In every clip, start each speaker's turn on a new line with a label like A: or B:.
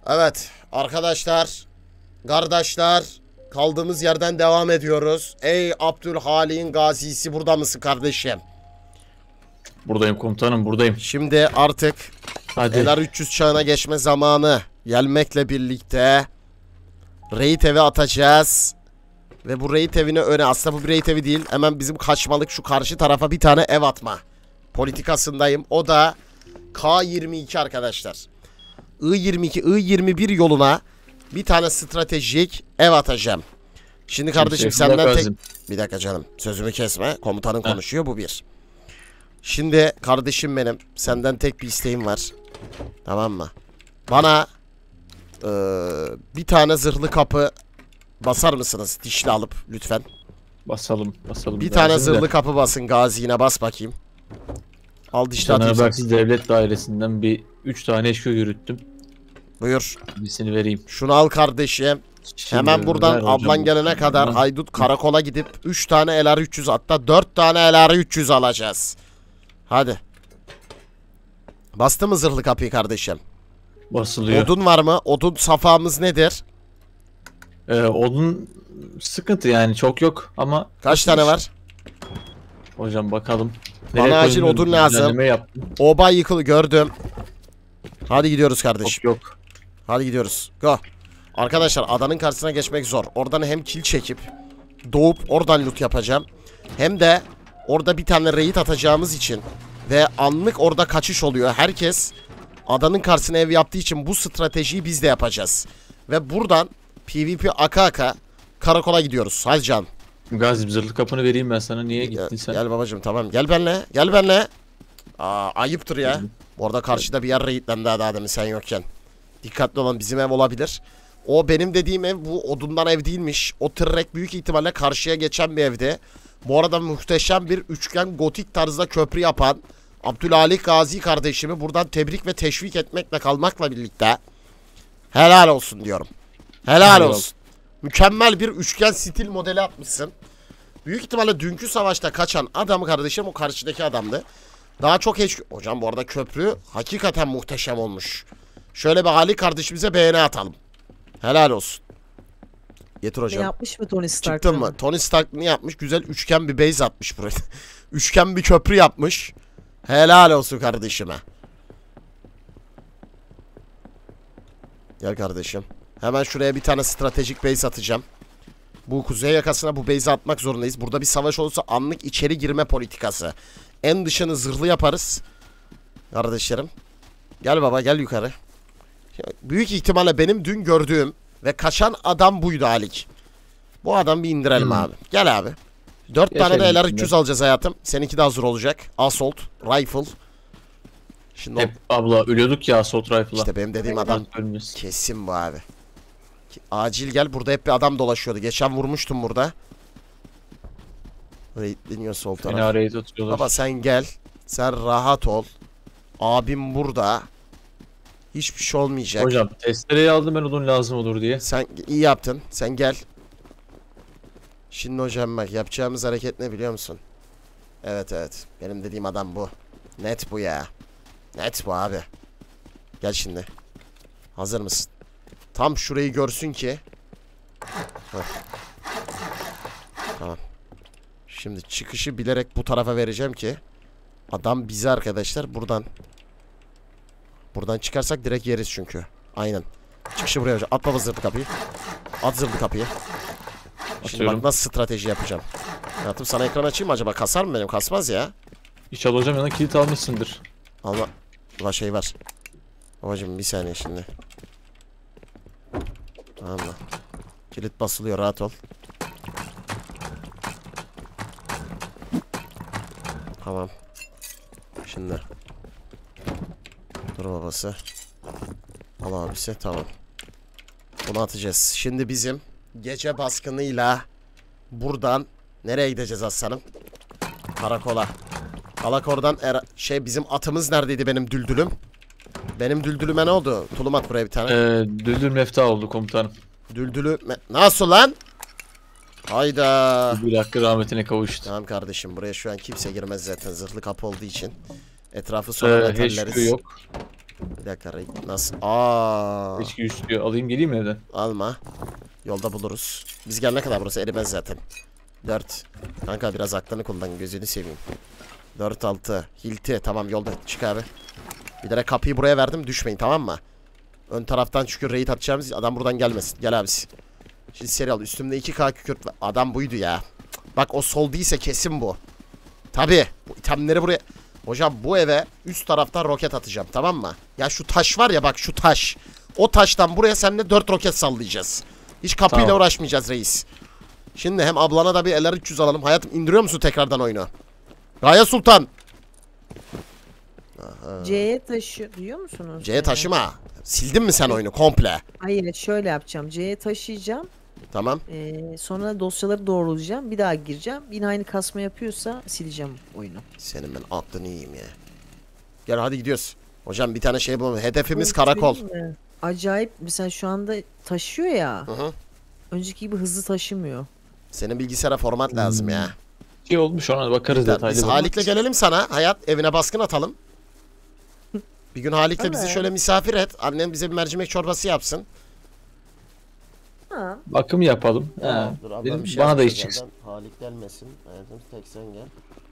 A: Evet arkadaşlar, kardeşler, kaldığımız yerden devam ediyoruz. Ey Abdülhalik'in gazisi, burada mısın kardeşim?
B: Buradayım komutanım, buradayım.
A: Şimdi artık
B: Hadi.
A: LR300 çağına geçme zamanı gelmekle birlikte raid evi atacağız. Ve bu raid evini aslında bu bir raid evi değil, hemen bizim kaçmalık şu karşı tarafa bir tane ev atma politikasındayım. O da K22 arkadaşlar. I-22, I-21 yoluna bir tane stratejik ev atacağım. Şimdi kardeşim senden tek... Bir dakika canım, sözümü kesme. Komutanın konuşuyor, bu bir. Şimdi kardeşim benim, senden tek bir isteğim var. Tamam mı? Bana bir tane zırhlı kapı basar mısınız dişli alıp lütfen?
B: Basalım.
A: Bir tane zırhlı kapı basın, Gazi yine bas bakayım. Al dişli atayım.
B: Habersiz devlet dairesinden 3 tane eşkı yürüttüm.
A: Buyur.
B: Birisini vereyim.
A: Şunu al kardeşim.
B: Şimdi
A: Hemen buradan ablan gelene kadar haydut karakola gidip 3 tane LR300, hatta 4 tane LR300 alacağız. Hadi. Bastı mı zırhlı kapıyı kardeşim?
B: Basılıyor.
A: Odun var mı? Odun safhamız nedir?
B: Odun sıkıntı yani, çok yok ama...
A: Kaç tane var?
B: Hocam bakalım.
A: Bana acil odun lazım. Oba yıkılı gördüm. Hadi gidiyoruz kardeşim.
B: Yok.
A: Hadi gidiyoruz. Go. Arkadaşlar adanın karşısına geçmek zor. Oradan hem kill çekip doğup oradan loot yapacağım. Hem de orada bir tane raid atacağımız için ve anlık orada kaçış oluyor. Herkes adanın karşısına ev yaptığı için bu stratejiyi biz de yapacağız. Ve buradan PvP aka karakola gidiyoruz. Hadi canım.
B: Gazi, zırhlı kapını vereyim ben sana. Niye gittin sen?
A: Gel babacığım, tamam. Gel benle. Gel benle. Ayıptır ya. Orada karşıda bir yer raidlendi daha demin sen yokken. Dikkatli olan, bizim ev olabilir. O benim dediğim ev bu odundan ev değilmiş. O tırrek büyük ihtimalle karşıya geçen bir evdi. Bu arada muhteşem bir üçgen gotik tarzda köprü yapan Abdülhalik Gazi kardeşimi buradan tebrik ve teşvik etmekle kalmakla birlikte helal olsun diyorum. Helal olsun. Mükemmel bir üçgen stil modeli atmışsın. Büyük ihtimalle dünkü savaşta kaçan adamı kardeşim o karşıdaki adamdı. Daha çok hocam bu arada köprü hakikaten muhteşem olmuş. Şöyle bir Ali kardeşimize beğeni atalım. Helal olsun. Getir hocam.
C: Ne yapmış mı Tony Stark?
A: Çıktın mı? Tony Stark ne yapmış? Güzel üçgen bir base atmış buraya. Üçgen bir köprü yapmış. Helal olsun kardeşime. Gel kardeşim. Hemen şuraya bir tane stratejik base atacağım. Bu kuzey yakasına bu base'i atmak zorundayız. Burada bir savaş olursa anlık içeri girme politikası. En dışını zırhlı yaparız. Kardeşlerim. Gel baba, gel yukarı. Büyük ihtimalle benim dün gördüğüm ve kaçan adam buydu Halik. Bu adam bir indirelim abi. Gel abi. 4 tane de LR300 alacağız hayatım. Seninki de hazır olacak. Assault Rifle. Şimdi
B: hep abla ölüyorduk ya assault rifle'la.
A: İşte benim dediğim adam kesin bu abi. Acil gel, burada hep bir adam dolaşıyordu. Geçen vurmuştum burada. Raidleniyor sol taraf. Baba sen gel. Sen rahat ol. Abim burada. Hiçbir şey olmayacak.
B: Hocam testereyi aldım ben, odun lazım olur diye.
A: Sen iyi yaptın. Sen gel. Şimdi hocam bak, yapacağımız hareket ne biliyor musun? Evet. Benim dediğim adam bu. Net bu ya. Net bu abi. Gel şimdi. Hazır mısın? Tam şurayı görsün ki. Tamam. Şimdi çıkışı bilerek bu tarafa vereceğim ki adam bizi arkadaşlar buradan çıkarsak direkt yeriz çünkü. Aynen. Çıkışı buraya hocam. At baba zırhlı kapıyı. At zırhlı kapıyı. Şimdi bak nasıl strateji yapacağım. Hayatım sana ekran açayım mı acaba? Kasar mı benim? Kasmaz ya.
B: İnşallah hocam, yanına kilit almışsındır.
A: Allah. Ulan şey var. Babacım bir saniye şimdi. Tamam mı? Kilit basılıyor, rahat ol. Tamam. Şimdi. Dur babası. Al abisi, tamam. Bunu atacağız. Şimdi bizim gece baskınıyla buradan nereye gideceğiz aslanım? Karakola. Karakoldan bizim atımız neredeydi benim düldülüm? Benim düldülüme ne oldu? Tulum at buraya bir tane.
B: Düldül mefta oldu komutanım.
A: Düldülü nasıl lan? Hayda.
B: Bir dakika, rahmetine kavuştu.
A: Tamam kardeşim, buraya şu an kimse girmez zaten zırhlı kapı olduğu için. Etrafı sonra metalleriz.
B: yok.
A: Bir dakika nasıl? Aa,
B: Keşke üstü alayım geleyim mi evden?
A: alma. Yolda buluruz. Biz gelene kadar burası erimez zaten. 4. Kanka biraz aklını kullan, gözünü seveyim. 4 6. Hilti tamam, yolda çık abi. Bir de kapıyı buraya verdim, düşmeyin tamam mı? Ön taraftan çünkü raid atacağımız adam buradan gelmesin. Gel abisi. Şimdi seri al. Üstümde 2K kükürt var. Adam buydu ya. Bak o sol değilse kesin bu. Tabi. Bu itemleri buraya... Hocam bu eve üst taraftan roket atacağım tamam mı? Ya şu taş var ya, bak şu taş. O taştan buraya seninle 4 roket sallayacağız. Hiç kapıyla
B: Tamam.
A: uğraşmayacağız reis. Şimdi hem ablana da bir LR300 alalım. Hayatım indiriyor musun tekrardan oyunu? Gaye Sultan.
C: C'ye taşı duyuyor musunuz?
A: C'ye taşıma. Sildin mi sen oyunu komple?
C: Hayır, şöyle yapacağım. C'ye taşıyacağım.
A: Tamam.
C: Sonra dosyaları doğrulayacağım. Bir daha gireceğim. Yine aynı kasma yapıyorsa sileceğim oyunu.
A: Senin ben aklını yiyeyim ya. Gel hadi gidiyoruz. Hocam bir tane şey bulalım. Hedefimiz
C: Oğlum,
A: karakol.
C: söyleyeyim mi? Acayip mesela şu anda taşıyor ya.
A: Hı hı.
C: Önceki gibi hızlı taşımıyor.
A: Senin bilgisayara format lazım ya.
B: Şey olmuş ona bakarız detaylı.
A: Biz
B: bak.
A: Halik'le gelelim sana. Hayat evine baskın atalım. Bir gün Halik'le bizi
C: Evet.
A: şöyle misafir et. Annem bize bir mercimek çorbası yapsın.
C: Ha.
B: Bakım yapalım.
A: Ha,
B: Ha.
A: dur, ablam
B: Benim,
A: bir şey
B: bana da
A: yapacak
B: iş çıksın.
A: yerden. Halik gelmesin. Hayatım tek sen gel.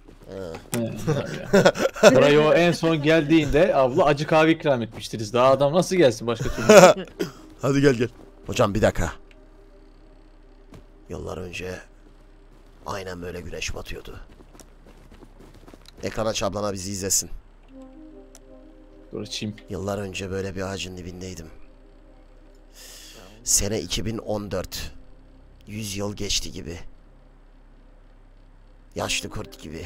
B: Buraya o en son geldiğinde abla acı kahve ikram etmiştiriz. Daha adam nasıl gelsin başka türlü?
A: Hadi gel gel. Hocam bir dakika. Yıllar önce aynen böyle güneş batıyordu. Ekran aç ablana bizi izlesin.
B: Dur açayım.
A: Yıllar önce böyle bir ağacın dibindeydim. Sene 2014. 100 yıl geçti gibi. Yaşlı kurt gibi.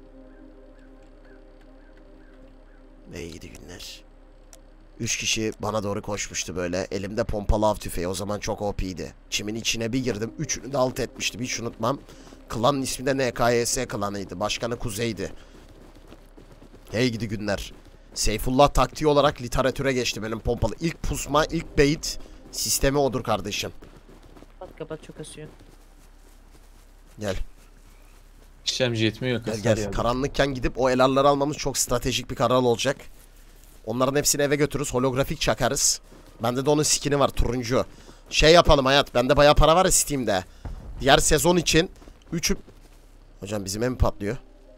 A: Ve iyiydi günler. 3 kişi bana doğru koşmuştu böyle. Elimde pompalı av tüfeği. O zaman çok OP'ydi. Çimin içine bir girdim. Üçünü de alt etmiştim. Hiç unutmam. Klanın ismi de NKS klanıydı. Başkanı Kuzey'di. Hey gidi günler. Seyfullah taktiği olarak literatüre geçti benim pompalı. İlk pusma, ilk bait sistemi odur kardeşim.
C: Kapat çok asıyor.
A: Gel.
B: İşlemci yetmiyor.
A: Gel
B: kasar
A: gel.
B: ya.
A: Karanlıkken gidip o elarları almamız çok stratejik bir karar olacak. Onların hepsini eve götürürüz. Holografik çakarız. Bende de onun skin'i var turuncu. Şey yapalım hayat. Bende bayağı para var ya Steam'de. Diğer sezon için 3'ü... Hocam bizim ev mi patlıyor?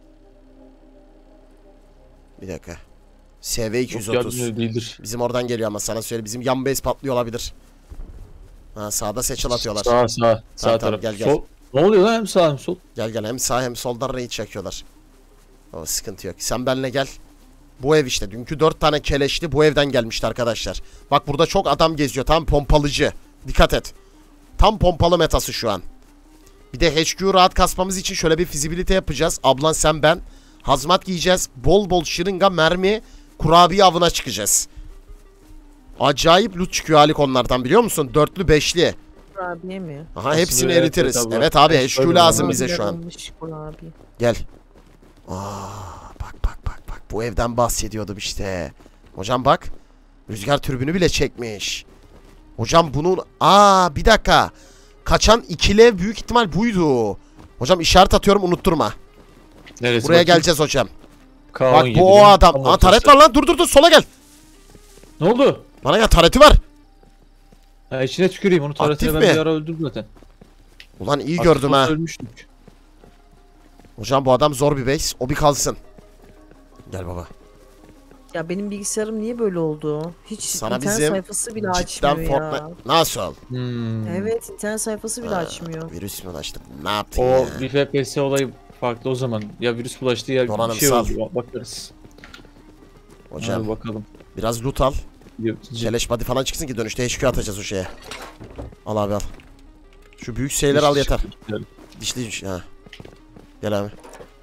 A: Bir dakika.
B: Yok,
A: SV230.
B: yardımcı değildir.
A: Bizim oradan geliyor ama sana söyle. Bizim yan base patlıyor olabilir. Ha sağda seçil atıyorlar.
B: Sağ sağ
A: Tamam,
B: taraf.
A: gel, gel.
B: Sol. Ne oluyor lan hem sağ hem sol?
A: Gel gel hem sağ hem soldan raid çekiyorlar. O sıkıntı yok. Sen benimle gel. Bu ev işte. Dünkü 4 tane keleşli bu evden gelmişti arkadaşlar. Bak burada çok adam geziyor. Tam pompalıcı. Dikkat et. Tam pompalı metası şu an. Bir de HQ rahat kasmamız için şöyle bir fizibilite yapacağız. Ablan sen ben. Hazmat giyeceğiz. Bol bol şırınga, mermi, kurabiye avına çıkacağız. Acayip loot çıkıyor Halik onlardan biliyor musun? Dörtlü beşli.
C: Kurabiye mi?
A: Aha hepsini
B: Evet,
A: eritiriz.
B: evet, abla.
A: Evet abi
B: Evet,
A: HQ
B: öyle
A: lazım
B: abla.
A: bize şu an.
C: Kurabiye, kurabiye.
A: Gel. Bak bak bak bak. Bu evden bahsediyordum işte. Hocam bak. Rüzgar türbünü bile çekmiş. Hocam bunun... bir dakika. Kaçan ikili ev büyük ihtimal buydu. Hocam işaret atıyorum unutturma.
B: Neresi
A: Buraya
B: bakayım?
A: geleceğiz hocam.
B: K17
A: Bak bu o
B: benim
A: adam.
B: tam
A: Aa
B: ortası.
A: taret var lan. Dur sola gel.
B: Ne oldu?
A: Bana gel tareti var.
B: Ha, içine tüküreyim onu taratıyla
A: Aktif
B: ben
A: mi?
B: bir ara öldürdüm zaten.
A: Ulan iyi
B: Aktif
A: gördüm
B: olsa
A: ha.
B: Ölmüştük.
A: Hocam bu adam zor bir base. O bir kalsın. Gel baba.
C: Ya benim bilgisayarım niye böyle oldu? Hiç
A: Sana
C: internet
A: bizim
C: sayfası bile
A: Cidden
C: açmıyor ya.
A: Fortnite... Nasıl?
C: Evet, internet sayfası bile
A: Ha,
C: açmıyor.
A: Virüs mü açtık? Ne yaptın
B: O
A: ya?
B: bir FPS olayı farklı o zaman. Ya virüs bulaştı ya bir şey
A: Donanımsal.
B: oldu. Bakarız.
A: Hocam
B: Hadi bakalım.
A: biraz loot al.
B: Yok,
A: Keleş body falan çıksın ki dönüşte HQ atacağız o şeye. Al abi al. Şu büyük şeyleri al yeter. Dişli ha. Gel abi.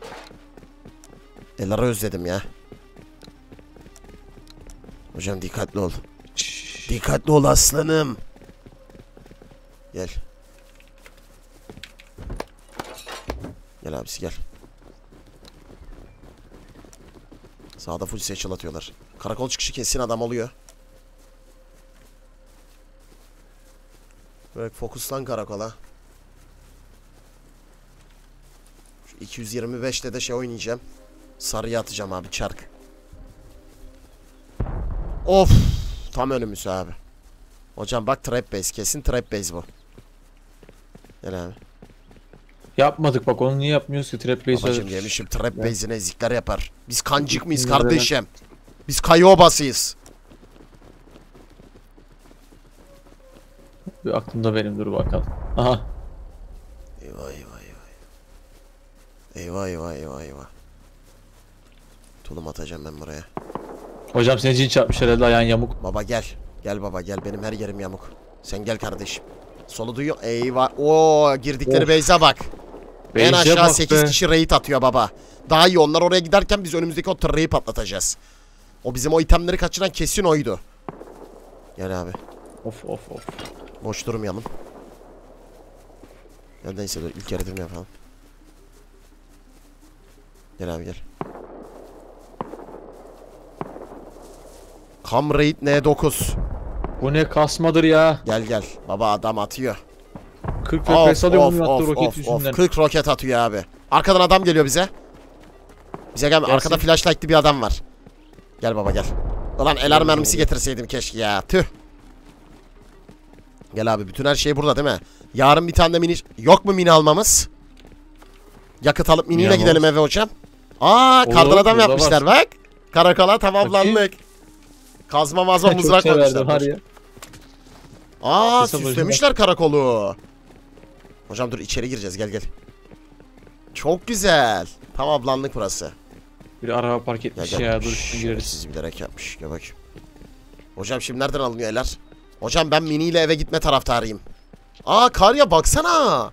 A: Elleri özledim ya. Hocam dikkatli ol. Dikkatli ol aslanım. Gel. Gel abisi gel. Sağda full seçil atıyorlar. Karakol çıkışı kesin adam oluyor. Böyle fokuslan karakola. Şu 225'te de şey oynayacağım. Sarıya atacağım abi çark. Of. Tam önümüz abi. Hocam bak trap base. Kesin trap base bu. Gel abi.
B: Yapmadık bak, onu niye yapmıyoruz ki? Trap base
A: Babacım yemişim trap
B: Ya.
A: base'ine ezikler yapar. Biz kancık mıyız
B: Bilmiyorum.
A: kardeşim? Biz kayobasıyız.
B: Bir aklımda benim, dur bakalım. Aha.
A: Eyvah eyvah eyvah. Eyvah eyvah eyvah eyvah. Tulum atacağım ben buraya.
B: Hocam seni cin çarpmış herhalde, ayağın yamuk.
A: Baba gel. Gel baba gel, benim her yerim yamuk. Sen gel kardeşim. Solu duyuyor. Eyvah. Oo, girdikleri
B: Of.
A: base'e bak. En
B: Base'e
A: aşağı
B: bak
A: 8
B: be.
A: kişi raid atıyor baba. Daha iyi, onlar oraya giderken biz önümüzdeki o tırrayı patlatacağız. O bizim o itemleri kaçıran kesin oydu. Gel abi.
B: Of of of.
A: Boş durmayalım. Ya neyse dur, ilk yarıdırma yapalım. Gel abi gel. Kam raid N9.
B: Bu ne kasmadır ya.
A: Gel gel. Baba adam atıyor.
B: 40 FPS alıyor bunu attığı roket
A: of.
B: yüzünden.
A: 40 roket atıyor abi. Arkadan adam geliyor bize. Bize gel.
B: Gelsin.
A: Arkada flashlight'lı bir adam var. Gel baba gel. Ulan elar mermisi getirseydim keşke ya. Tüh. Gel abi, bütün her şey burada değil mi? Yarın bir tane de mini... Yok mu mini almamız? Yakıt alıp miniyle
B: Mini
A: gidelim eve hocam. Aa,
B: Olur,
A: kardan adam
B: burada
A: yapmışlar
B: var.
A: bak. Karakola tamamlandık. Kazma mazma mızrak
B: Çok severdim
A: koymuşlar.
B: var ya.
A: Aa,
B: Kısa boyunca
A: süslemişler karakolu. Hocam dur, içeri gireceğiz, gel gel. Çok güzel. Tamamlandık burası.
B: Bir araba park
A: Gel
B: etmiş
A: gel.
B: ya, dur şimdi gireriz.
A: Sizi bilerek yapmış. Gel bak. Hocam şimdi nereden alınıyor eller? Hocam ben miniyle eve gitme taraftarıyım. Aa, Karya baksana.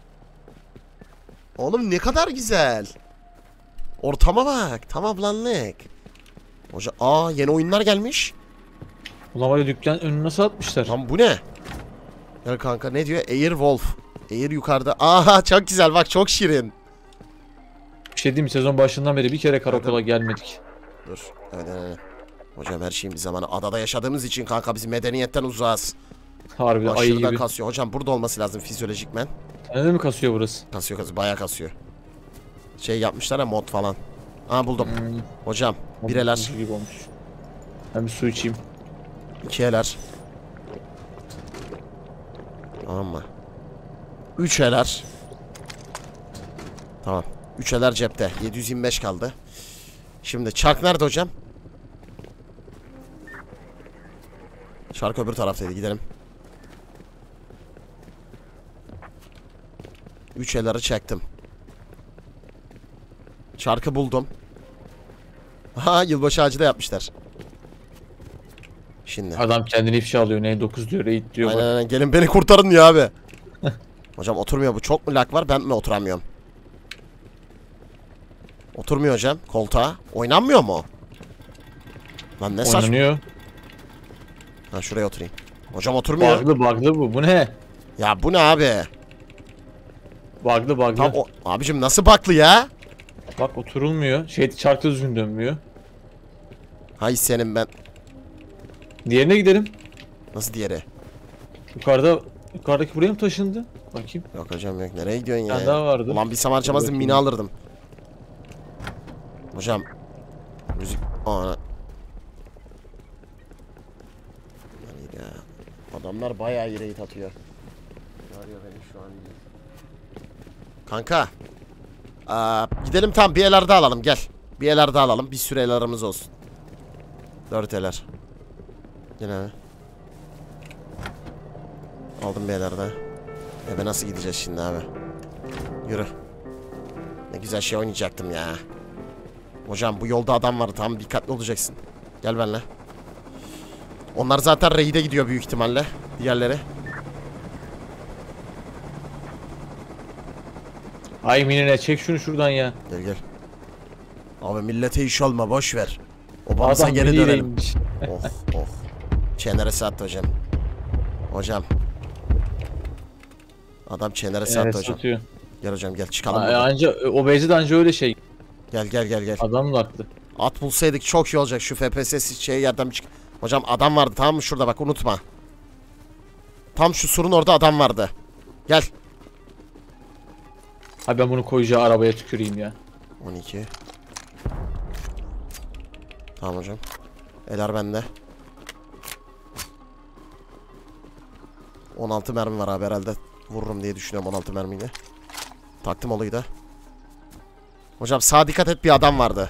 A: Oğlum ne kadar güzel. Ortama bak. Tamamlandık. Hocam yeni oyunlar gelmiş.
B: Ulan var ya, dükkan önüne nasıl atmışlar?
A: Lan bu ne? Gel kanka, ne diyor? Airwolf. Air yukarıda. Aha, çok güzel bak, çok şirin.
B: Bir şey diyeyim mi? Sezon başından beri bir kere karakola gelmedik.
A: Dur. Evet. Hocam her şeyin bir zamanı. Adada yaşadığımız için kanka biz medeniyetten uzağız.
B: Harbi ayı
A: Aşırı da
B: gibi.
A: kasıyor. Hocam burada olması lazım fizyolojikmen.
B: Sende mi kasıyor burası?
A: Kasıyor kasıyor. Bayağı kasıyor. Şey yapmışlar ya, mod falan. Aa, buldum. Hocam bireler.
B: Gibi olmuş. Ben bir su içeyim.
A: 2 eler. Tamam mı? 3 eler. Tamam. 3 eler cepte. 725 kaldı. Şimdi çark nerede hocam? Çark öbür taraftaydı. Gidelim. 3 eleri çektim. Çarkı buldum. Ha, yılbaşı ağacı da yapmışlar. Şimdi.
B: Adam kendini ifşa alıyor. Ne 9 diyor, raid diyor.
A: Aynen
B: Bak.
A: aynen. Gelin beni kurtarın ya abi. Hocam oturmuyor bu. Çok mu lag var? Ben mi oturamıyorum? Oturmuyor hocam koltuğa. Oynanmıyor mu? Lan ne saçma.
B: Oynanıyor.
A: Ha, şuraya oturayım. Hocam oturmuyor.
B: Bug'lı bu. Bu ne?
A: Ya bu ne abi?
B: Bug'lı.
A: Tam abicim nasıl baklı ya?
B: Bak oturulmuyor. Çarkta düzgün dönmüyor.
A: Hay senin ben.
B: Diğerine gidelim.
A: Nasıl diğeri?
B: Yukarıdaki buraya mı taşındı? Bakayım.
A: Yok hocam yok. Nereye gidiyorsun
B: Bir tane
A: ya?
B: daha vardı.
A: Ulan bir harcamazdım,
B: Bakayım.
A: mini alırdım. Hocam. Müzik. Ana. Ya. Adamlar bayağı iyi raid atıyor. Arıyor beni şu an. Kanka. Gidelim tam bir eler daha alalım, gel. Bir eler daha alalım. Bir sürü elerimiz olsun. 4 eler. Gel abi. Aldım bir eler daha. Eve nasıl gideceğiz şimdi abi? Yürü. Ne güzel şey oynayacaktım ya. Hocam bu yolda adam var, tamam, dikkatli olacaksın. Gel benimle. Onlar zaten raid'e gidiyor büyük ihtimalle. Diğerleri.
B: Ay minine çek şunu şuradan ya.
A: Gel gel. Abi millete iş olma, boş ver. Obamıza
B: Adam
A: geri
B: miniyle
A: dönelim.
B: inmiş.
A: Oh oh. Çenere sattı hocam. Hocam. Adam çenere sattı
B: Evet,
A: hocam.
B: satıyor.
A: Gel hocam gel, çıkalım buradan.
B: Anca o bezi de anca öyle şey.
A: Gel gel gel gel.
B: Adam da haklı.
A: At bulsaydık çok iyi olacak, şu FPS şey yerden bir çık. Hocam adam vardı tamam mı, şurada bak, unutma. Tam şu surun orada adam vardı. Gel.
B: Ha, ben bunu koyacağı arabaya tüküreyim ya.
A: 12. Tamam hocam. Eler bende. 16 mermi var abi herhalde. Vururum diye düşünüyorum 16 mermiyle. Taktım olayı da. Hocam sağa dikkat et, bir adam vardı.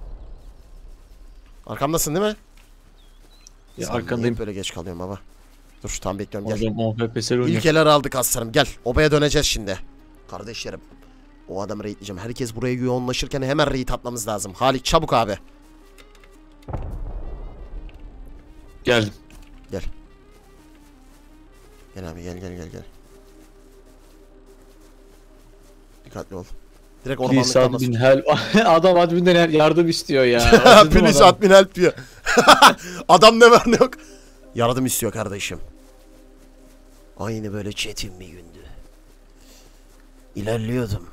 A: Arkamdasın değil mi?
B: Ya
A: Sen
B: arkandayım.
A: niye böyle geç kalıyorum baba? Dur tam bekliyorum, gel.
B: Hocam OPP'sel oynuyor.
A: İlkeleri aldık aslanım, gel. Obaya döneceğiz şimdi. Kardeşlerim. O adamı raidleyeceğim. Herkes buraya yoğunlaşırken hemen raid atmamız lazım. Halik çabuk abi.
B: Geldim.
A: Gel abi, gel. Dikkatli ol. Direkt
B: Please
A: ormanlıktan
B: admin
A: basın.
B: help. Adam adminden yardım istiyor ya. Acıdım
A: Please
B: adam.
A: admin help diyor. Adam ne var ne yok. Yardım istiyor kardeşim. Aynı böyle çetin bir gündü. İlerliyordum.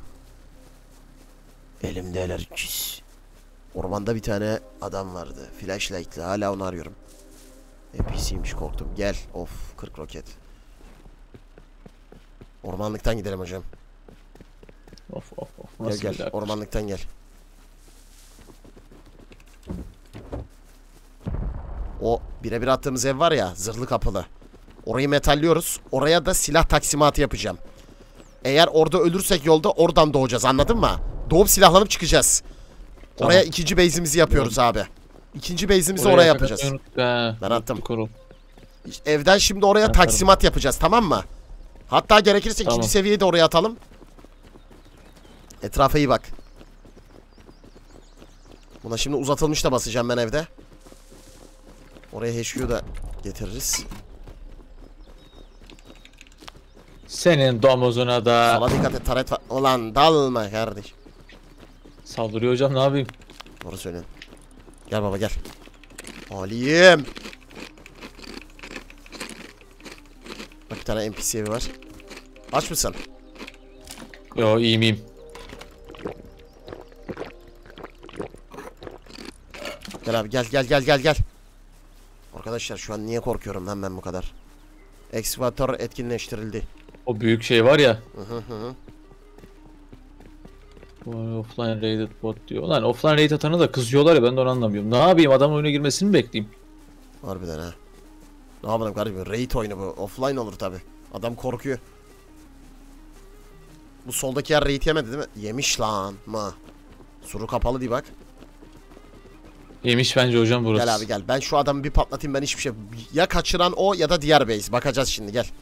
A: Elimde LR300. Ormanda bir tane adam vardı. Flashlight'lı, hala onu arıyorum. NPC'ymiş, korktum. Gel. Of, 40 roket. Ormanlıktan gidelim hocam.
B: Of.
A: Gel
B: Nasıl
A: gel.
B: güzel.
A: Ormanlıktan gel. O birebir attığımız ev var ya, zırhlı kapılı. Orayı metalliyoruz. Oraya da silah taksimatı yapacağım. Eğer orada ölürsek yolda oradan doğacağız, anladın mı? Doğup silahlanıp çıkacağız.
B: Tamam.
A: Oraya ikinci base'imizi yapıyoruz abi. İkinci base'imizi oraya yapacağız. Ben attım. İşte evden şimdi oraya
B: Atarım.
A: taksimat yapacağız, tamam mı? Hatta gerekirse
B: Tamam.
A: ikinci seviyeyi de oraya atalım. Etrafa iyi bak. Buna şimdi uzatılmış da basacağım ben evde. Oraya HQ'yu da getiririz.
B: Senin domuzuna da
A: Sola dikkat et, taret var. Ulan dalma kardeş.
B: saldırıyor hocam, ne yapayım?
A: Doğru söylüyorsun. Gel baba gel. Alim. Bak bir tane NPC evi var. Aç mısın?
B: Yo, iyi miyim?
A: Gel abi, gel. Arkadaşlar şu an niye korkuyorum lan ben bu kadar? Excavator etkinleştirildi.
B: O büyük şey var ya.
A: Hı.
B: Offline raided bot diyor. Lan offline raid atanı da kızıyorlar ya, ben de onu anlamıyorum. Ne yapayım, adam oyuna girmesini mi bekleyeyim?
A: Harbiden ha. Ne yapalım kardeşim? Raid oyunu bu. Offline olur tabi. Adam korkuyor. Bu soldaki yer raid yemedi değil mi? Yemiş lan mı? Suru kapalı diye bak.
B: Yemiş bence hocam burası.
A: Gel abi gel. Ben şu adamı bir patlatayım, ben hiçbir şey. Ya kaçıran o ya da diğer base. Bakacağız şimdi, gel.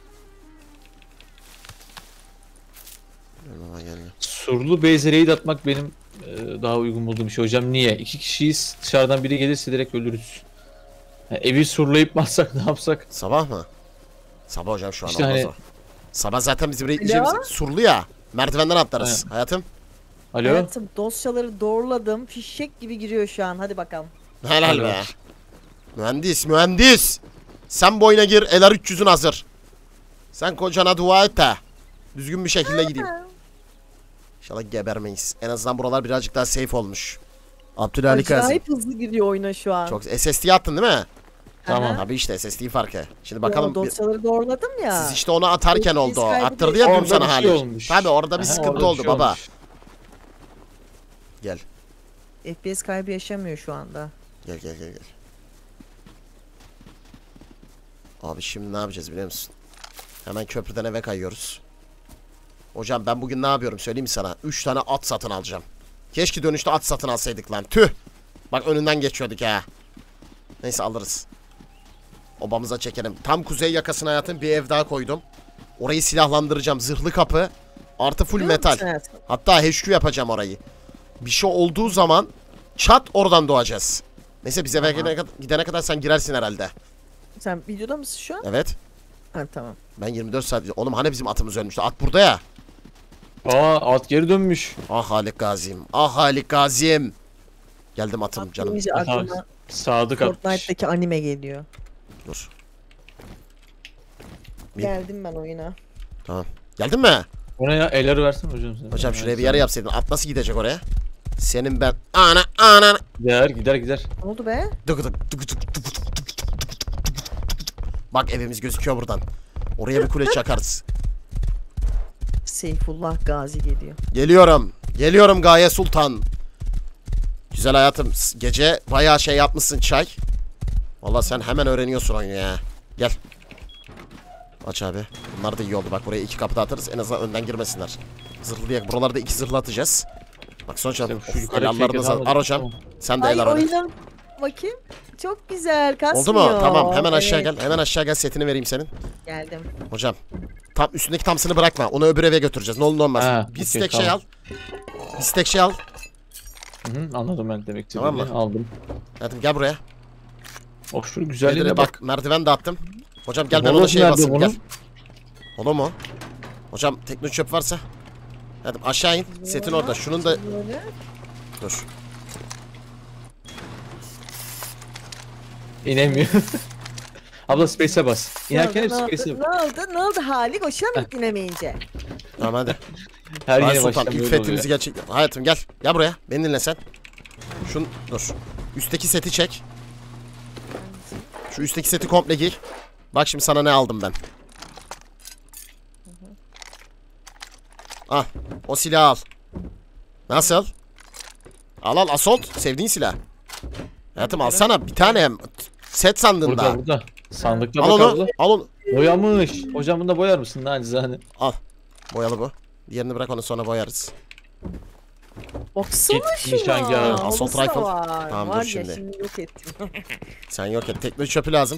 A: Gel.
B: Surlu base'e raid atmak benim daha uygun bulduğum şey hocam. Niye? İki kişiyiz, dışarıdan biri gelirse direkt ölürüz. Ha, evi surlayıp mı atsak, ne yapsak?
A: Sabah mı? Sabah hocam, şu an
B: İşte
A: olmaz
B: hani-
A: o. Sabah zaten bizim raidleyeceğimiz surlu ya. Merdivenden atlarız.
B: Aynen.
A: Hayatım.
B: Alo?
C: Hayatım, dosyaları doğruladım. Fişek gibi giriyor şu an. Hadi bakalım.
A: Helal be.
B: Evet.
A: Mühendis. Sen bu oyuna gir. LR300'ün hazır. Sen kocana dua et de düzgün bir şekilde gideyim. İnşallah gebermeyiz. En azından buralar birazcık daha safe olmuş. Abdülhalik Azim.
C: Acayip hızlı giriyor oyuna şu an.
A: Çok SSD'yi attın değil mi?
B: Tamam.
A: Tabii işte SSD farkı. Şimdi
C: Yo,
A: bakalım.
C: dosyaları doğruladım ya.
A: Siz işte onu atarken
C: Biz
A: oldu o.
C: kaybediyoruz.
A: Attırdı ya dün
B: Orada
A: sana
B: bir şey
A: Halik.
B: olmuş.
A: Tabii orada bir
B: Aha,
A: sıkıntı
B: orada bir
A: oldu
B: şey
A: baba.
B: olmuş.
A: Gel.
C: FPS kaybı yaşamıyor şu anda.
A: Gel. Abi şimdi ne yapacağız biliyor musun? Hemen köprüden eve kayıyoruz. Hocam ben bugün ne yapıyorum söyleyeyim mi sana? 3 tane at satın alacağım. Keşke dönüşte at satın alsaydık lan. Tüh. Bak önünden geçiyorduk ha. Neyse alırız. Obamıza çekelim. Tam kuzey yakasına hayatım bir ev daha koydum. Orayı silahlandıracağım. Zırhlı kapı. Artı full
C: Biliyor
A: metal.
C: musun hayatım?
A: Hatta HQ yapacağım orayı. Bir şey olduğu zaman çat oradan doğacağız. Neyse biz eve gidene kadar sen girersin herhalde.
C: Sen videoda mısın şu an?
A: Evet.
C: Ha, tamam.
A: Ben 24 saat... Oğlum hani bizim atımız ölmüştü? At burada ya.
B: Aa, at geri dönmüş.
A: Ah Halik Gazi'm. Ah Halik Gazi'm. Geldim atım canım.
C: Deyince aklıma
B: Sadık atmış.
C: Fortnite'daki anime geliyor.
A: Dur. Bir-
C: Geldim ben oyuna.
A: Tamam. Geldin mi?
B: Ona ya elleri versin hocam sen.
A: Hocam şuraya bir yer yapsaydın. At nasıl gidecek oraya? Senin ben... Ana.
B: Gider.
C: Ne oldu be?
A: Dık. Bak evimiz gözüküyor buradan. Oraya bir kule çakarız.
C: Seyfullah Gazi geliyor.
A: Geliyorum Gaye Sultan. Güzel hayatım. Gece bayağı şey yapmışsın çay. Vallahi sen hemen öğreniyorsun oyunu ya. Gel. Aç abi. Bunlar da iyi oldu. Bak buraya 2 kapı da atarız. En azından önden girmesinler. Zırhlı diye. Buralarda 2 zırhlı atacağız. Bak sonuç
B: Şu
A: adım.
B: yukarı
A: Ellerinize
B: çekin,
A: ar hocam.
B: tamam.
A: Sen de
C: Ay
A: eller oyna.
C: oyunum. Bakayım. Çok güzel. Kasmıyor.
A: Oldu mu? Tamam. Hemen aşağı
C: Evet,
A: gel. Hemen aşağı gel. Setini vereyim senin.
C: Geldim.
A: Hocam. Tam üstündeki tamsını bırakma. Onu öbür eve götüreceğiz. Ne olur ne olmaz.
B: Ha,
A: Bir
B: okey,
A: stek şey al.
B: tamam.
A: Bir stek şey al.
B: Hı, anladım ben demek istediğini.
A: Tamam mı?
B: Aldım.
A: Hadi gel buraya.
B: Oh şu güzelliğine
A: Bak.
B: bak.
A: Merdiven de attım. Hocam gel ben
B: Holo
A: ona şeye
B: nerede
A: basayım. Gel.
B: bunun?
A: Holo mu? Hocam tekno çöp varsa. Hadi aşağı in. Setin orada. Şunun da
C: Böyle.
A: dur.
B: İnemiyor. Abla space'e bas. İnerken hep
C: Ne oldu?
B: space'e
C: Ne oldu? Ne oldu hali? Hoşuna mı dinlemeyince?
A: Tamam hadi.
B: Her
A: Ay
B: yeni
A: Sultan
B: baştan
A: ilk
B: böyle
A: fethimizi
B: oluyor.
A: gerçek. Hayatım gel. Gel buraya. Beni dinle sen. Şun dur. Üstteki seti çek. Şu üstteki seti komple giy. Bak şimdi sana ne aldım ben. Al. O silahı al. Nasıl? Al al assault. Sevdiğin silah. Hayatım alsana bir tane. Set sandın
B: Burada
A: daha.
B: burada. Sandıkta
A: Al
B: bak
A: onu.
B: abla.
A: Al onu.
B: Boyamış. Hocam bunu da boyar mısın nacizane?
A: Al. Boyalı bu. Diğerini bırak onu sonra boyarız.
C: Baksana
B: Git
C: şuna.
B: nişangahı.
A: Assault
C: Halısı da
A: rifle.
C: var.
A: Tamam, dur
C: Var
A: şimdi.
C: ya şimdi yok ettim.
A: Sen yok et. Teknoloji çöpü lazım.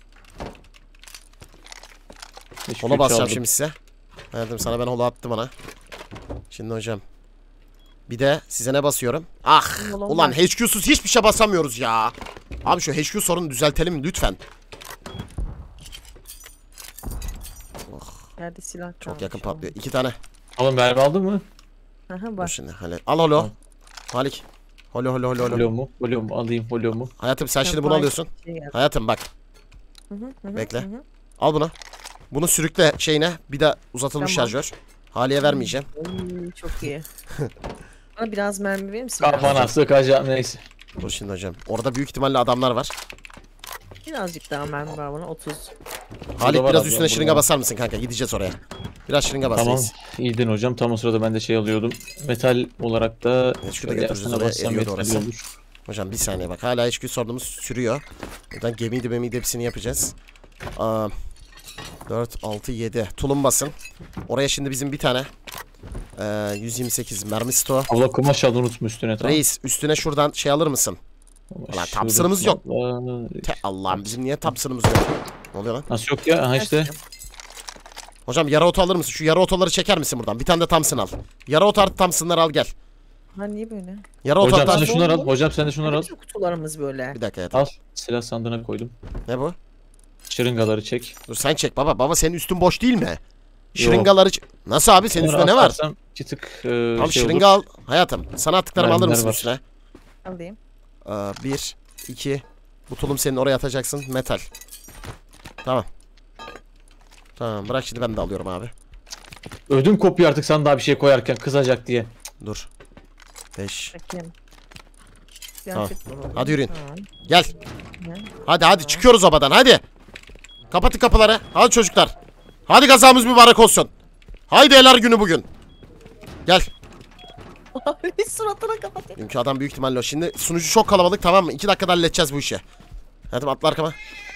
B: Hiçbir
A: Hola
B: şey
A: basacağım
B: çaldım.
A: şimdi size. Hayatım sana ben hola attım ana. Şimdi hocam. Bir de size ne basıyorum? Ah!
C: Hola
A: Ulan
C: var.
A: HQ'suz hiçbir şey basamıyoruz ya. Abi şu HQ sorunu düzeltelim lütfen.
C: Nerede silah
A: Çok
C: kalmış
A: yakın
C: o?
A: patlıyor. 2 tane.
B: Oğlum mermi aldın mı?
C: Aha
A: Dur
C: bak.
A: şimdi. Hadi. Al holo. Halik. Holo holo holo holo.
B: Holo mu? Holo mu? Alayım holo mu?
A: Hayatım sen şimdi
C: Sen
A: bunu
C: bay-
A: alıyorsun.
C: Şey geldi.
A: Hayatım bak.
C: Hı hı,
A: Bekle.
C: hı hı.
A: Al bunu. Bunu sürükle şeyine. Bir de uzatılmış
C: Tamam.
A: şarjör. Haliye vermeyeceğim.
C: Oy, çok iyi. Bana biraz mermi verir misin?
B: Kafana sıkacağım neyse.
A: Dur şimdi hocam. Orada büyük ihtimalle adamlar var.
C: Birazcık daha mermi var bana 30.
A: Halik
B: var
A: biraz
B: abi,
A: üstüne
B: burada
A: şırınga
B: var.
A: basar mısın kanka? Gideceğiz oraya. Biraz şırınga bas
B: Tamam.
A: reis.
B: İyiydin hocam. Tam o sırada ben de şey alıyordum. Metal olarak da
A: Evet, şurada
B: şöyle
A: götüreceğiz
B: aslında
A: oraya,
B: bassam
A: eriyordu
B: yeterli
A: orası.
B: olur.
A: Hocam bir saniye bak. Hala HQ sorunumuz sürüyor. Buradan gemiydi memiydi hepsini yapacağız. 4, 6, 7. Tulum basın. Oraya şimdi bizim bir tane 128 mermi stoğu.
B: Abla kumaş aldı unutma üstüne tamam.
A: Reis üstüne şuradan şey alır mısın?
B: Kumaş,
A: Ulan
B: şurada
A: Thompson'ımız yok.
B: abla.
A: Te Allah'ım bizim niye Thompson'ımız yok? Ne oluyor lan?
B: Nasıl yok ya? Aha işte.
A: Hocam yara otu alır mısın? Şu yara otoları çeker misin buradan? Bir tane de Thompson al. Yara otu artı Thompson'ları al gel.
C: Ha niye böyle?
A: Yara otu
B: Hocam
A: artı...
B: sen de şunları al. Hocam sen de şunları al.
C: Bütün kutularımız böyle.
A: Bir dakika ya.
B: Al. Silah sandığına koydum.
A: Ne bu?
B: Şırıngaları çek.
A: Dur sen çek baba. Baba senin üstün boş değil mi? Şırıngaları... Nasıl abi? Senin
B: Onları
A: üstünde ne var?
B: atarsam iki tık
A: Tamam
B: şey
A: şırınga
B: olur.
A: al. Hayatım sana attıklarımı alır
B: Mermiler
A: mısın
B: var.
A: üstüne?
C: Alayım.
A: 1, 2. Bu tulum senin oraya atacaksın. Metal. Tamam. Tamam bırak şimdi ben de alıyorum abi.
B: Ödüm kopuyor artık sen daha bir şey koyarken kızacak diye.
A: Dur. 5.
C: Bakayım.
A: Tamam.
C: Kıyafet bulalım.
A: Hadi yürüyün.
C: Tamam.
A: Gel.
C: Ne?
A: Hadi çıkıyoruz obadan hadi. Kapatın kapıları. Hadi çocuklar. Hadi kazamız mübarek olsun. Haydi eler günü bugün. Gel.
C: Abi suratına kapatayım.
A: Çünkü adam büyük ihtimalle o. Şimdi sunucu çok kalabalık tamam mı? 2 dakikada halledeceğiz bu işi. Hadi atla arkama.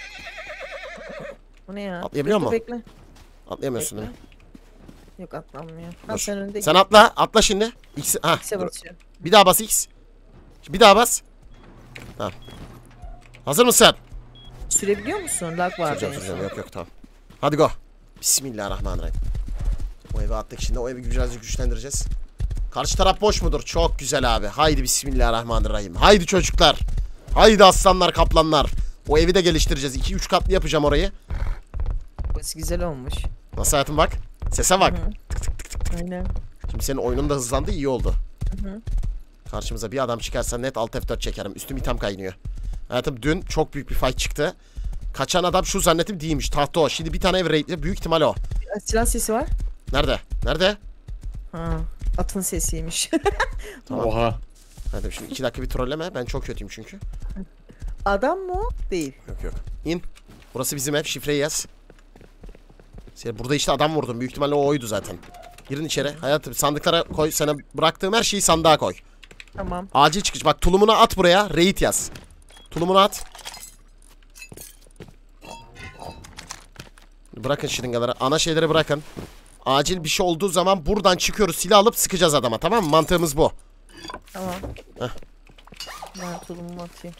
C: Bu ne ya?
A: Atlayabiliyor musun?
C: Bekle.
A: Atlayamıyorsun değil mi?
C: Yok atlanmıyor. Ha
A: Dur.
C: sen önde
A: Sen atla. Atla şimdi. X, ha,
C: X'e
A: dur.
C: basıyor.
A: Bir daha bas X. Bir daha bas. Tamam. Hazır mısın?
C: Sürebiliyor musun? Lag var.
A: Süreceğim. Yok tamam. Hadi go. Bismillahirrahmanirrahim. O evi attık şimdi. O evi birazcık güçlendireceğiz. Karşı taraf boş mudur? Çok güzel abi. Haydi bismillahirrahmanirrahim. Haydi çocuklar. Haydi aslanlar kaplanlar. O evi de geliştireceğiz. 2-3 katlı yapacağım orayı.
C: Burası güzel olmuş.
A: Nasıl hayatım bak. Sese bak.
C: Aynen.
A: Şimdi senin oyunun da hızlandı iyi oldu.
C: Hı.
A: Karşımıza bir adam çıkarsa net alt F4 çekerim. Üstüm item kaynıyor. Hayatım dün çok büyük bir fight çıktı. Kaçan adam şu zannettim değilmiş. Tahta o. Şimdi bir tane ev raidli. Büyük ihtimal o.
C: Silah sesi var.
A: Nerede? Nerede?
C: Ha. Atın sesiymiş.
A: Tamam.
B: Oha.
A: Hadi şimdi 2 dakika bir trolleme. Ben çok kötüyüm çünkü.
C: Adam mı o? Değil.
A: Yok. İn. Burası bizim ev. Şifreyi yaz. Burada işte adam vurdum. Büyük ihtimalle o oydu zaten. Girin içeri. Hayatım sandıklara koy. Sana bıraktığım her şeyi sandığa koy.
C: Tamam.
A: Acil çıkış. Bak tulumunu at buraya. Raid yaz. Tulumunu at. Bırakın şırıngaları. Ana şeyleri bırakın. Acil bir şey olduğu zaman buradan çıkıyoruz. Silah alıp sıkacağız adama. Tamam mı? Mantığımız bu.
C: Tamam.
A: Heh.
C: Ben tulumu atayım.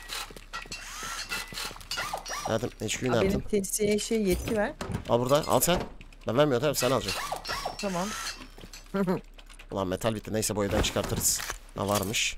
A: Hayatım HQ'yu ne
C: Benim
A: yaptın?
C: tesiye yetki ver.
A: Al burada. Al sen. Ben vermiyorum tabii sen alacaksın.
C: Tamam.
A: Ulan metal bitti. Neyse bu evden çıkartırız. Ne varmış?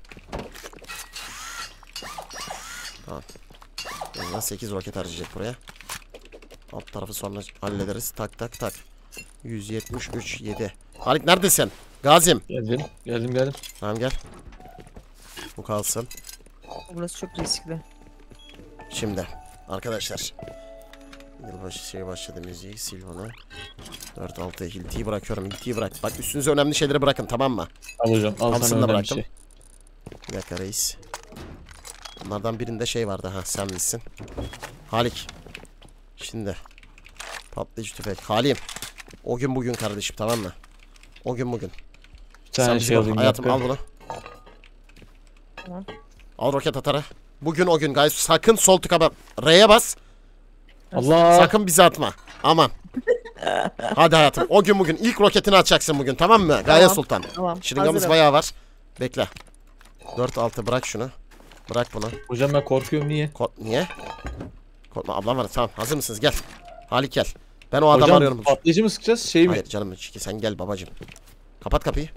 A: Tamam. Bundan 8 roket harcayacak buraya. Alt tarafı sonra hallederiz. Tak tak tak. 173 7. Halit neredesin? Gazim.
B: Geldim.
A: Tamam gel. Bu kalsın.
C: Burası çok riskli.
A: Şimdi arkadaşlar. Yılbaşı şey başladı müziği. Sil bunu. 4-6 hiltiyi bırakıyorum. Hiltiyi bırak. Bak üstünüze önemli şeyleri bırakın tamam mı?
B: Al hocam. Al
A: Hamsını
B: sana
A: da
B: önemli
A: bıraktım.
B: şey.
A: Bir dakika reis. Bunlardan birinde şey vardı. Ha sen misin? Halik. Şimdi. Patlayıcı tüfek. Halim. O gün bugün kardeşim tamam mı? O gün bugün.
B: Sen
A: bizim
B: şey
A: ol.
B: alayım.
A: Hayatım
B: dakika.
A: al bunu.
C: Tamam.
A: Al roket atarı. Bugün o gün guys. Sakın sol tıka bas. R'ye bas.
B: Allah.
A: Sakın bizi atma. Aman. Hadi hayatım. O gün bugün. İlk roketini atacaksın bugün tamam mı? Gaye
C: Tamam.
A: Sultan.
C: Tamam.
A: Şırıngamız
C: hazırım.
A: bayağı var. Bekle. 4-6 bırak şunu. Bırak bunu.
B: Hocam ben korkuyorum niye?
A: Niye? Korkma ablam var. Tamam hazır mısınız? Gel. Halik gel. Ben o adamı
B: Hocam
A: arıyorum.
B: patlayıcı mı sıkacağız şey mi?
A: Hayır canım sen gel babacım. Kapat kapıyı.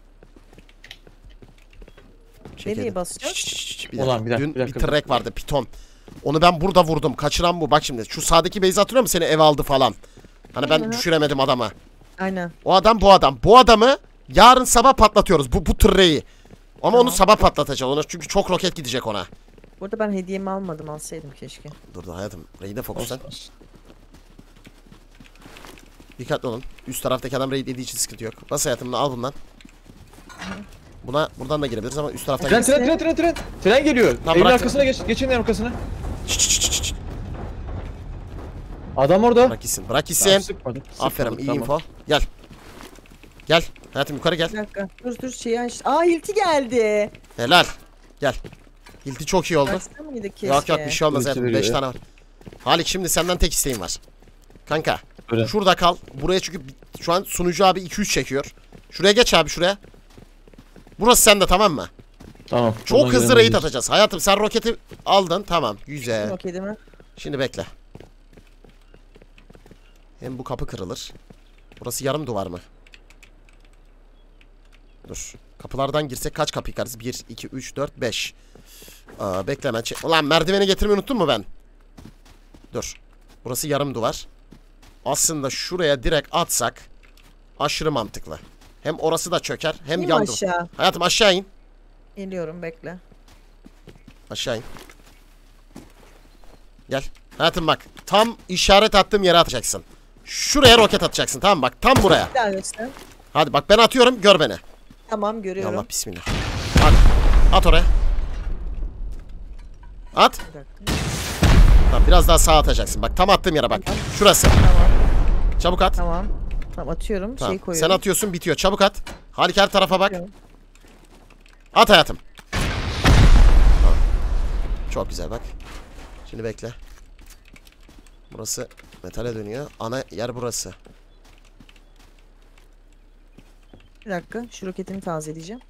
C: Nereye basacağız?
B: Ulan, bir dakika,
A: Dün
B: bir dakika,
A: bir
B: bir
A: trek vardı piton. Onu ben burada vurdum. Kaçıran bu. Bak şimdi şu sağdaki beyzi hatırlıyor musun? Seni eve aldı falan. Hani ben
C: Hı hı.
A: düşüremedim adamı.
C: Aynen.
A: O adam bu adam. Bu adamı yarın sabah patlatıyoruz. Bu treyi. Ama onu
C: Tamam.
A: sabah patlatacağız. Ona çünkü çok roket gidecek ona.
C: Burada ben hediyemi almadım. Alsaydım keşke.
A: Dur hayatım. Raid'e fokuslan.
B: Olsun.
A: Dikkatli olun. Üst taraftaki adam raid yediği için sıkıntı yok. Bas hayatım al bundan. Buna buradan da girebiliriz ama üst taraftan
B: Tren. Tren geliyor.
A: Tamam,
B: Evin
A: bırak.
B: arkasına geç. Geçin evin arkasına.
A: Şşş.
B: Adam orada.
A: Bırak gitsin. Bırak
B: Tamam,
A: gitsin.
B: sıkmadım,
A: Aferin
B: sıkmadım,
A: iyi
B: tamam.
A: info. Gel. Gel. Hayatım yukarı gel.
C: Bir dakika. Dur şeyi aç. Aa Hilti geldi.
A: Helal. Gel. Hilti çok iyi oldu.
C: Açsana mıydı keşke?
A: Yok bir şey olmaz
B: Hilti
A: hayatım.
B: veriyor
A: 5
B: ya.
A: tane var. Halik şimdi senden tek isteğim var. Kanka.
B: Öyle.
A: Şurada kal. Buraya çünkü şu an sunucu abi 2-3 çekiyor. Şuraya geç abi şuraya. Burası sende tamam mı?
B: Tamam.
A: Çok
B: buradan
A: hızlı
B: girelim
A: raid
B: biz.
A: atacağız. Hayatım sen roketi aldın. Tamam. Güzel.
C: Okey değil mi?
A: Şimdi bekle. Hem bu kapı kırılır. Burası yarım duvar mı? Dur. Kapılardan girsek kaç kapı yıkarız? 1, 2, 3, 4, 5. Bekle hemen. Ulan merdiveni getirmeyi unuttun mu ben? Dur. Burası yarım duvar. Aslında şuraya direkt atsak aşırı mantıklı. Hem orası da çöker hem
C: İn
A: yandı.
C: aşağı.
A: Hayatım aşağı in.
C: Geliyorum bekle.
A: Aşağı in. Gel. Hayatım bak. Tam işaret attığım yere atacaksın. Şuraya roket atacaksın tamam mı? Bak tam buraya.
C: Bir daha göster.
A: Hadi bak ben atıyorum gör beni.
C: Tamam görüyorum.
A: Allah bismillah. Hadi. At oraya. At.
C: Bir dakika.
A: Tamam biraz daha sağa atacaksın. Bak tam attığım yere bak. Şurası.
C: Tamam.
A: Çabuk at.
C: Tamam. Tamam atıyorum.
A: Tamam.
C: Şey koyuyorum.
A: Sen atıyorsun bitiyor. Çabuk at. Halik her tarafa bak.
C: Atıyorum.
A: At hayatım. Tamam. Çok güzel bak. Şimdi bekle. Burası metale dönüyor. Ana yer burası.
C: Bir dakika. Şu roketimi tazeleyeceğim.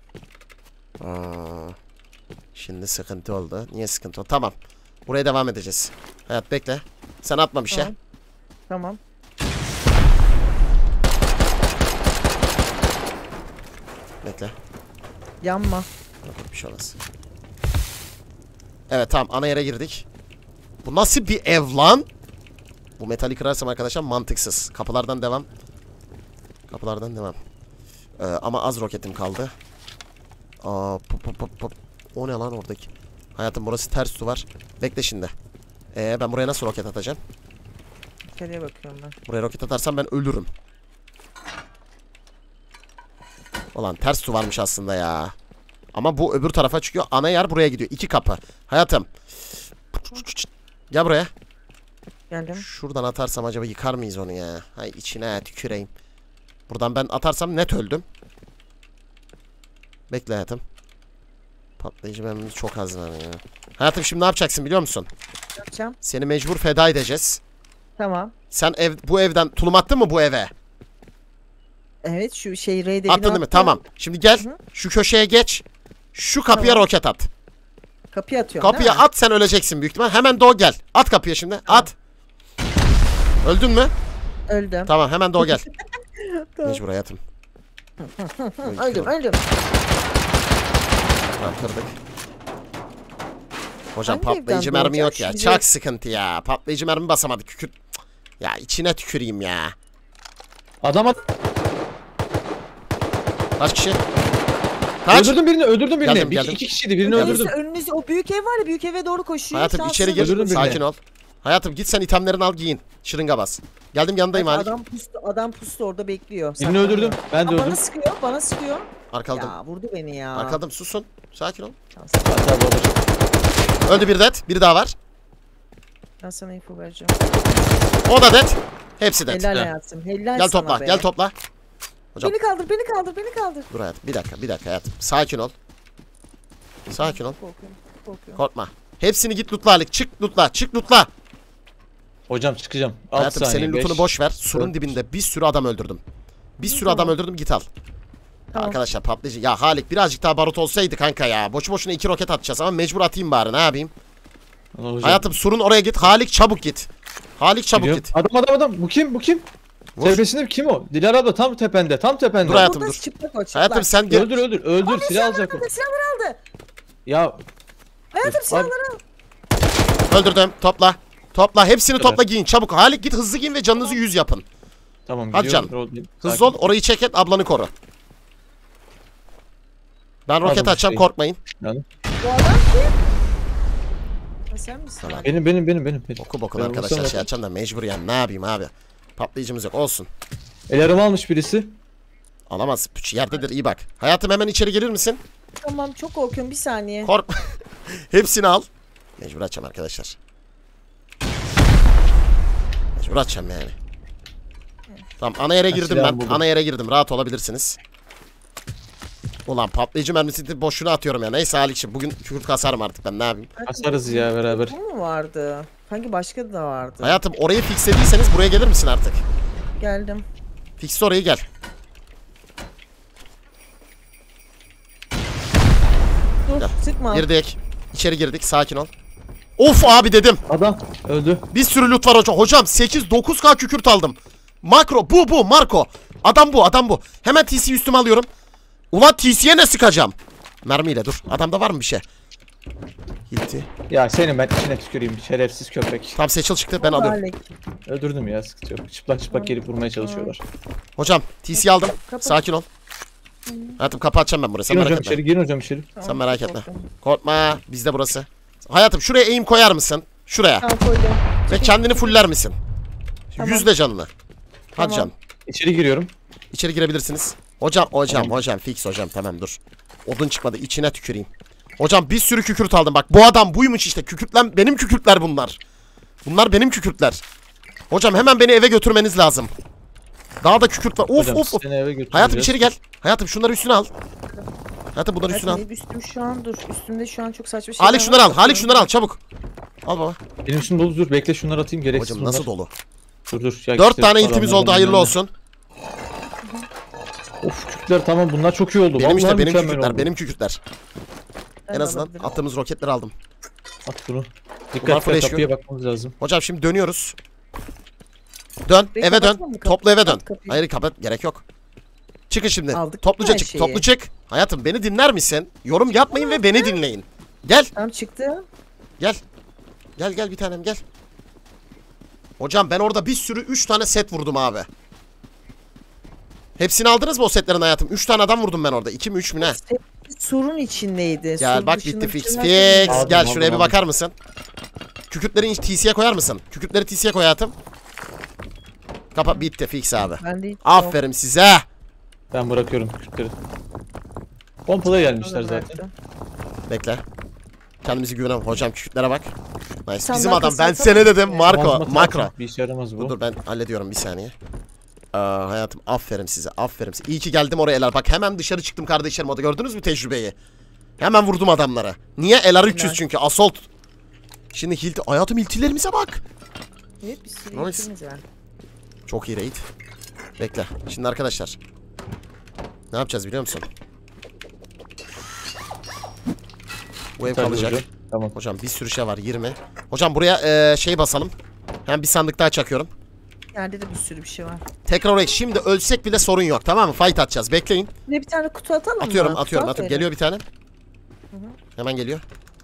A: Şimdi sıkıntı oldu. Niye sıkıntı oldu? Tamam. Buraya devam edeceğiz. Hayat bekle. Sen atma bir şey.
C: Tamam. Tamam.
A: Bekle.
C: Yanma.
A: Yok, bir şey olmaz. Evet tamam ana yere girdik. Bu nasıl bir ev lan? Bu metali kırarsam arkadaşlar mantıksız. Kapılardan devam. Kapılardan devam. Ama az roketim kaldı. Pop. O ne lan oradaki? Hayatım burası ters duvar. Bekle şimdi. Ben buraya nasıl roket atacağım?
C: Yukarıya bakıyorum ben.
A: Buraya roket atarsam ben ölürüm. Ulan ters duvarmış aslında ya. Ama bu öbür tarafa çıkıyor. Ana yer buraya gidiyor. 2 kapı. Hayatım. Gel buraya.
C: Geldim.
A: Şuradan atarsam acaba yıkar mıyız onu ya? Hay içine tüküreyim. Buradan ben atarsam net öldüm. Bekle hayatım. Patlayıcı mermimiz çok az lan ya. Hayatım şimdi ne yapacaksın biliyor musun?
C: Yapacağım.
A: Seni mecbur feda edeceğiz.
C: Tamam.
A: Sen bu evden tulum attın mı bu eve?
C: Evet şu şey raid evine
A: Attın değil mi?
C: attım.
A: Tamam. Şimdi gel.
C: Hı.
A: Şu köşeye geç. Şu kapıya
C: Tamam.
A: roket at.
C: Kapıya atıyorum
A: Kapıya
C: değil mi?
A: at, sen öleceksin büyük ihtimal. Hemen doğu gel. At kapıya şimdi. At. Öldün mü?
C: Öldüm.
A: Tamam, hemen doğu gel.
C: Tamam.
A: Mecbur hayatım.
C: Öldüm.
A: Tamam, kırdık. Hocam
C: Hangi
A: patlayıcı
C: evden
A: mermi yok
C: doğacak
A: ya.
C: şimdi?
A: Çok sıkıntı ya. Patlayıcı mermi basamadık. Kükürt. Cık. Ya içine tüküreyim ya.
B: Adam
A: Kaç kişi? Kaç?
B: öldürdüm birini.
A: Geldim, geldim.
B: İki kişiydi, birini öldürdüm.
C: Önünüzde o büyük ev var ya, büyük eve doğru koşuyor.
A: Hayatım
C: Şanslı.
A: içeri gir.
B: Öldürdüm birini.
A: Sakin ol. Hayatım git sen itemlerini al, giyin. Şırınga bas. Geldim, yanındayım
C: Bak,
A: Halik.
C: adam pustu orada bekliyor.
B: Birini öldürdüm. Ben de
C: Bana
B: öldüm.
C: sıkıyor, bana sıkıyor.
A: Arkaladım.
C: Ya vurdu beni ya.
A: Arkaladım, susun. Sakin ol.
C: Şanslı.
B: Hatta bu arada
A: Öldü bir det. Biri daha var.
C: Ben sana info vereceğim.
A: O da det. Hepsi det.
C: Helal
B: He.
C: hayatım. Helal
A: Gel
C: sana
A: topla,
C: be.
A: gel topla. Hocam.
C: Beni kaldır.
A: Dur hayatım, bir dakika hayatım. Sakin ol. Sakin ol.
C: Korkuyorum.
A: Korkma. Hepsini git lootla Halik. Çık lootla.
B: hocam çıkacağım. 6
A: Hayatım
B: saniye.
A: senin lootunu
B: 5.
A: boş ver. Surun
B: dört.
A: dibinde bir sürü adam öldürdüm. Bir sürü
C: Tamam.
A: adam öldürdüm, git al.
C: Tamam.
A: Arkadaşlar patlayıcı. Ya Halik birazcık daha barut olsaydı kanka ya. Boşu boşuna 2 roket atacağız ama mecbur atayım bari, ne yapayım.
B: Allah hocam.
A: Hayatım surun oraya git. Halik çabuk git. Halik çabuk
B: Gidiyorum.
A: git.
B: Adam. Bu kim?
A: Vur.
B: Tepesinde kim o? Dilara abla tam tepende.
A: Dur hayatım,
C: Burada
A: dur.
C: çıplak o, çıplak.
A: Hayatım sen gel.
B: Öldür. Silah alacak o.
C: Silahları aldı.
B: Ya
C: Hayatım
B: Dur,
C: silahları al.
A: Öldürdüm. Topla. Hepsini
B: Kadar.
A: topla, giyin. Çabuk. Halik git, hızlı giyin ve canınızı 100 yapın.
B: tamam
A: Hadi
B: gidiyorum.
A: canım.
B: Roll-
A: Hızlı
B: Sakin.
A: ol. Orayı çek et, ablanı koru. Ben roket
B: Adam
A: açacağım,
B: şey-
A: korkmayın.
B: Yani.
C: Bu adam kim? Ha, sen misin?
A: Tamam.
B: Benim.
A: Oku bokun
B: Ben
A: arkadaşlar,
B: vursam
A: şey açacağım da mecbur yani, ne yapayım abi. Patlayıcımız yok, olsun.
B: El arama almış birisi.
A: Alamaz. Puç, yerdedir, iyi bak. Hayatım hemen içeri gelir misin?
C: Tamam, çok korkuyorum, bir saniye.
A: Korkma. Hepsini al. Mecbur açacağım arkadaşlar. Mecbur açacağım yani. Tamam, ana yere girdim
B: silahı
A: ben.
B: buldum.
A: Ana yere girdim. Rahat olabilirsiniz. Ulan patlayıcı boşuna atıyorum ya. Neyse Halik'ciğim, bugün kükürt kasarım artık, ben ne yapayım.
B: Kasarız ya beraber.
C: Bu mu vardı? Hangi başka da vardı?
A: Hayatım orayı fixlediyseniz buraya gelir misin artık?
C: Geldim.
A: Fixle orayı, gel.
C: Dur,
A: Gel.
C: sıkma.
A: Girdik. İçeri girdik, sakin ol. Of abi dedim.
B: Adam öldü.
A: Bir sürü loot var hocam. Hocam 8-9K kükürt aldım. Makro bu Marco. Adam bu. Hemen TC'yi üstüme alıyorum. Ulan TC'ye ne sıkacağım? Mermiyle dur. Adamda var mı bir şey? Gitti.
B: Ya senin ben içine tüküreyim şerefsiz köpek.
A: Tam seçil çıktı, ben alıyorum.
C: Halik.
B: Öldürdüm ya, sıkıntı yok. Çıplak gelip vurmaya çalışıyorlar.
A: Hocam TC'yi aldım.
C: Kapat.
A: Sakin ol. Hayatım kapatacağım ben burayı. Sen merak etme.
B: Girin hocam içeri.
C: Tamam,
A: Sen merak
C: çok
A: etme.
C: korkuyorum.
A: Korkma. Bizde burası. Hayatım şuraya aim koyar mısın? Şuraya.
C: Tamam, koydum.
A: Ve kendini fuller misin?
C: Tamam.
A: Yüzle canını. Hadi
C: Tamam.
A: canım.
B: İçeri giriyorum.
A: İçeri girebilirsiniz. Hocam
B: Tamam.
A: fix hocam, tamam dur. Odun çıkmadı, içine tüküreyim. Hocam bir sürü kükürt aldım bak. Bu adam buymuş işte. Kükürtler benim kükürtler bunlar. Bunlar benim kükürtler. Hocam hemen beni eve götürmeniz lazım. Daha da kükürt var. Of
B: Hocam,
A: of of.
B: seni eve götüreceğiz.
A: Hayatım içeri gel. Hayatım şunları üstüne al. Hayatım bunları üstüne al.
C: Benim üstüm şu an, dur. Üstümde şu an çok saçma şeyler
A: Halik şunları
C: var.
A: al. Halik şunları al çabuk. Al baba.
B: Benim üstüm dolu, dur bekle şunları atayım, gereksiz
A: Hocam
B: bunlar.
A: nasıl dolu?
B: Dur. Ya
A: 4
B: işte
A: tane iltimiz
B: adamlar
A: oldu, hayırlı
B: bilmem ne.
A: olsun.
B: Of kükürtler tamam, bunlar çok iyi oldu.
A: Benim işte
B: Vallahi
A: benim
B: mükemmel
A: kükürtler,
B: oldu.
A: benim kükürtler.
C: Ben
A: En
C: de
A: azından
C: alabilirim.
A: attığımız roketleri aldım.
B: At bunu.
A: Bunlar
B: Dikkat
A: full
B: et,
A: HQ.
B: kapıya bakmamız lazım.
A: Hocam şimdi dönüyoruz. Dön,
C: Bekle,
A: eve dön.
C: kapatma mı kapıyı?
A: Toplu eve dön.
C: Kapat kapıyı.
A: Hayır kapat, gerek yok. Çıkın şimdi.
C: Aldık
A: Topluca
C: her
A: çık,
C: şeyi.
A: toplu çık. Hayatım beni dinler misin? Yorum yapmayın ve beni dinleyin. Gel,
C: Tamam, çıktı.
A: gel. Gel bir tanem gel. Hocam ben orada bir sürü 3 tane set vurdum abi. Hepsini aldınız mı o setlerin hayatım? 3 tane adam vurdum ben orada. 2 mi 3 mü ne?
C: Surun içindeydi.
A: Gel
C: Sur
A: bak
C: dışında
A: bitti
C: bir
A: fix
C: şeyler
A: fix.
B: Aldım,
A: Gel
B: aldım,
A: şuraya bir
B: aldım.
A: bakar mısın? Kükürtleri TC'ye koyar mısın? Kükürtleri TC'ye koy hayatım. Kapat, bitti fix abi.
C: Ben de hiç
A: Aferin size.
B: Ben bırakıyorum kükürtleri. Pompala gelmişler zaten.
C: bıraktım.
A: Bekle. Kendimizi güvenem. Hocam kükürtlere bak. Nice.
C: Sen
A: Bizim
C: daha
A: adam.
C: kasını
A: Ben
C: yapamazsın
A: sene dedim.
C: ya.
A: Marco.
B: Tamam,
A: Makro.
B: Bir işe yaramaz bu.
A: Dur ben hallediyorum bir saniye. Hayatım aferin size. Aferin size. İyi ki geldim oraya Elar. Bak hemen dışarı çıktım kardeşlerim orada. Gördünüz mü tecrübeyi? Hemen vurdum adamlara. Niye? Elar 300 çünkü. Assault. Şimdi hilti. Hayatım hiltilerimize bak.
C: Evet, bir sürü
A: Nice.
C: işimiz var.
A: Çok iyi raid. Bekle. Şimdi arkadaşlar. Ne yapacağız biliyor musun? Bu ev
B: Tabii
A: kalacak.
B: hocam. Tamam.
A: Hocam bir sürü şey var 20. Hocam buraya şey basalım. Hem bir sandık daha çakıyorum.
C: Yerde de bir sürü bir şey var.
A: Tekrar oraya. Şimdi ölsek bile sorun yok, tamam mı? Fight atacağız. Bekleyin.
C: Bir tane kutu atalım
A: Atıyorum,
C: mı?
A: atıyorum.
C: Kutu at
A: Geliyor bir tane.
C: hı.
A: Hemen geliyor.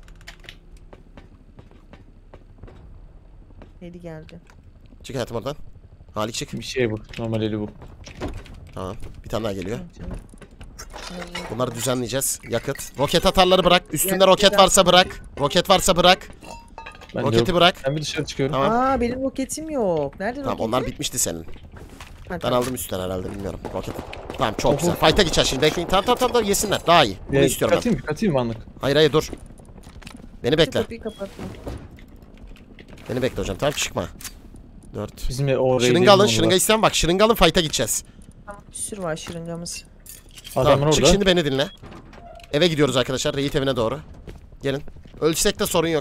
C: Heli geldi.
A: Çık hayatım oradan. Halik çık.
B: Bir şey bu. Normal eli bu.
A: Tamam. Bir tane daha geliyor.
C: Canım.
A: Bunları düzenleyeceğiz. Yakıt. Roket atarları bırak. Üstünde
C: Yakıt
A: roket
C: biraz-
A: varsa bırak. Roket varsa bırak.
B: Ben de
A: Roketi
B: yok.
A: bırak.
B: Ben bir dışarı çıkıyorum.
A: Tamam.
C: Aa benim roketim yok. Nerede
A: Tamam
C: roketim?
A: onlar bitmişti senin.
C: Ha,
A: Ben
C: tamam.
A: aldım üstten herhalde, bilmiyorum. Roket. Tamam çok
B: Oho.
A: güzel. Fight'a geçeceğiz şimdi. Bekleyin. Tamam yesinler. Daha iyi. Bunu istiyorum ben.
B: Katayım mı anlık?
A: Hayır dur. Beni
C: Şu
A: bekle.
C: kapıyı kapatma.
A: Beni bekle hocam. Tamam çıkma. 4.
B: Bizim o
A: Şırınga alın. Şırınga isteyen bak. Şırınga alın, fight'a gideceğiz.
C: Tamam, bir sürü var şırıngamız.
B: Adamın
A: Tamam çık
B: orada.
A: şimdi, beni dinle. Eve gidiyoruz arkadaşlar. Reyit evine doğru. Gelin. Ölsek de sorun yok.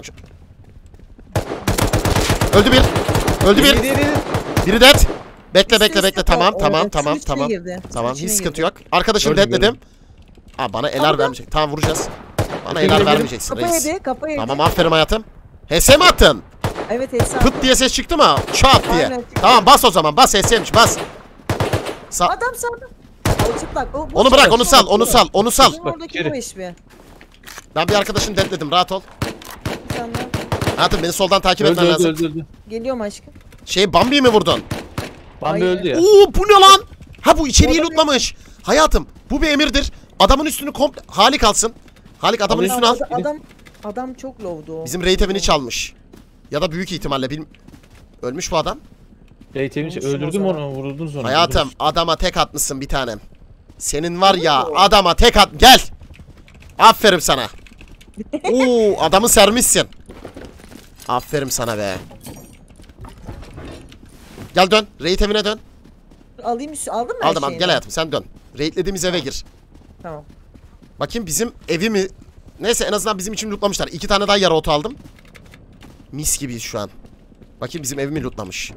A: Öldü bir. Öldü bir. Biri dead. Bekle. Tamam. Tamam hiç sıkıntı yok. Arkadaşım
B: Gördüm,
A: deadledim. Aa bana elar
C: Tamam.
A: vermeyecek. Tamam vuracağız. Bana
B: Yedim,
A: elar
B: yedim.
A: vermeyeceksin
C: Kafa
A: reis.
C: yedi, kafa yedi.
A: Tamam aferin hayatım. HS mi attın?
C: Evet Esra.
A: Pıt diye ses çıktı mı? Çat diye.
C: Aynen, çıktı.
A: Tamam bas o zaman. Bas HS'ymiş bas.
C: Adam sağda. O çıplak.
A: Onu bırak, onu sal, onu sal.
C: Bizim
B: Bak,
C: oradaki
B: geri.
C: bu iş bir.
A: Ben bir arkadaşını deadledim, rahat ol.
C: Tamam.
A: Hayatım beni soldan takip
B: Öldü
A: etmen lazım.
B: öldü.
C: Geliyorum aşkım.
A: Bambi'yi mi vurdun?
B: Bambi
C: Hayır.
B: öldü ya.
A: Oo bu ne lan? Ha bu içeriği
C: Orada
A: lootlamış. Hayatım bu bir emirdir. Adamın üstünü komple... Halik alsın. Halik adamın
B: Alayım.
A: üstünü al.
C: Adam çok low'du o.
A: Bizim raid evini çalmış. Ya da büyük ihtimalle ölmüş bu adam.
B: Reytemin
C: Olsun o
B: öldürdüm
C: zaman.
B: onu, vuruldun sonra.
A: Hayatım adama tek atmışsın bir tanem. Senin var ya
C: Oo.
A: adama tek at. Gel. Aferin sana. Oo adamı sermişsin. Aferin sana be. Gel dön. Raid evine dön.
C: Alayım aldın mı her
A: Aldım al
C: şeyini?
A: gel hayatım sen dön. Raidlediğimiz eve gir.
C: Tamam.
A: Bakayım bizim evi mi? Neyse en azından bizim için lootlamışlar. 2 tane daha yara otu aldım. Mis gibiyiz şu an. Bakayım bizim evimi lootlamış.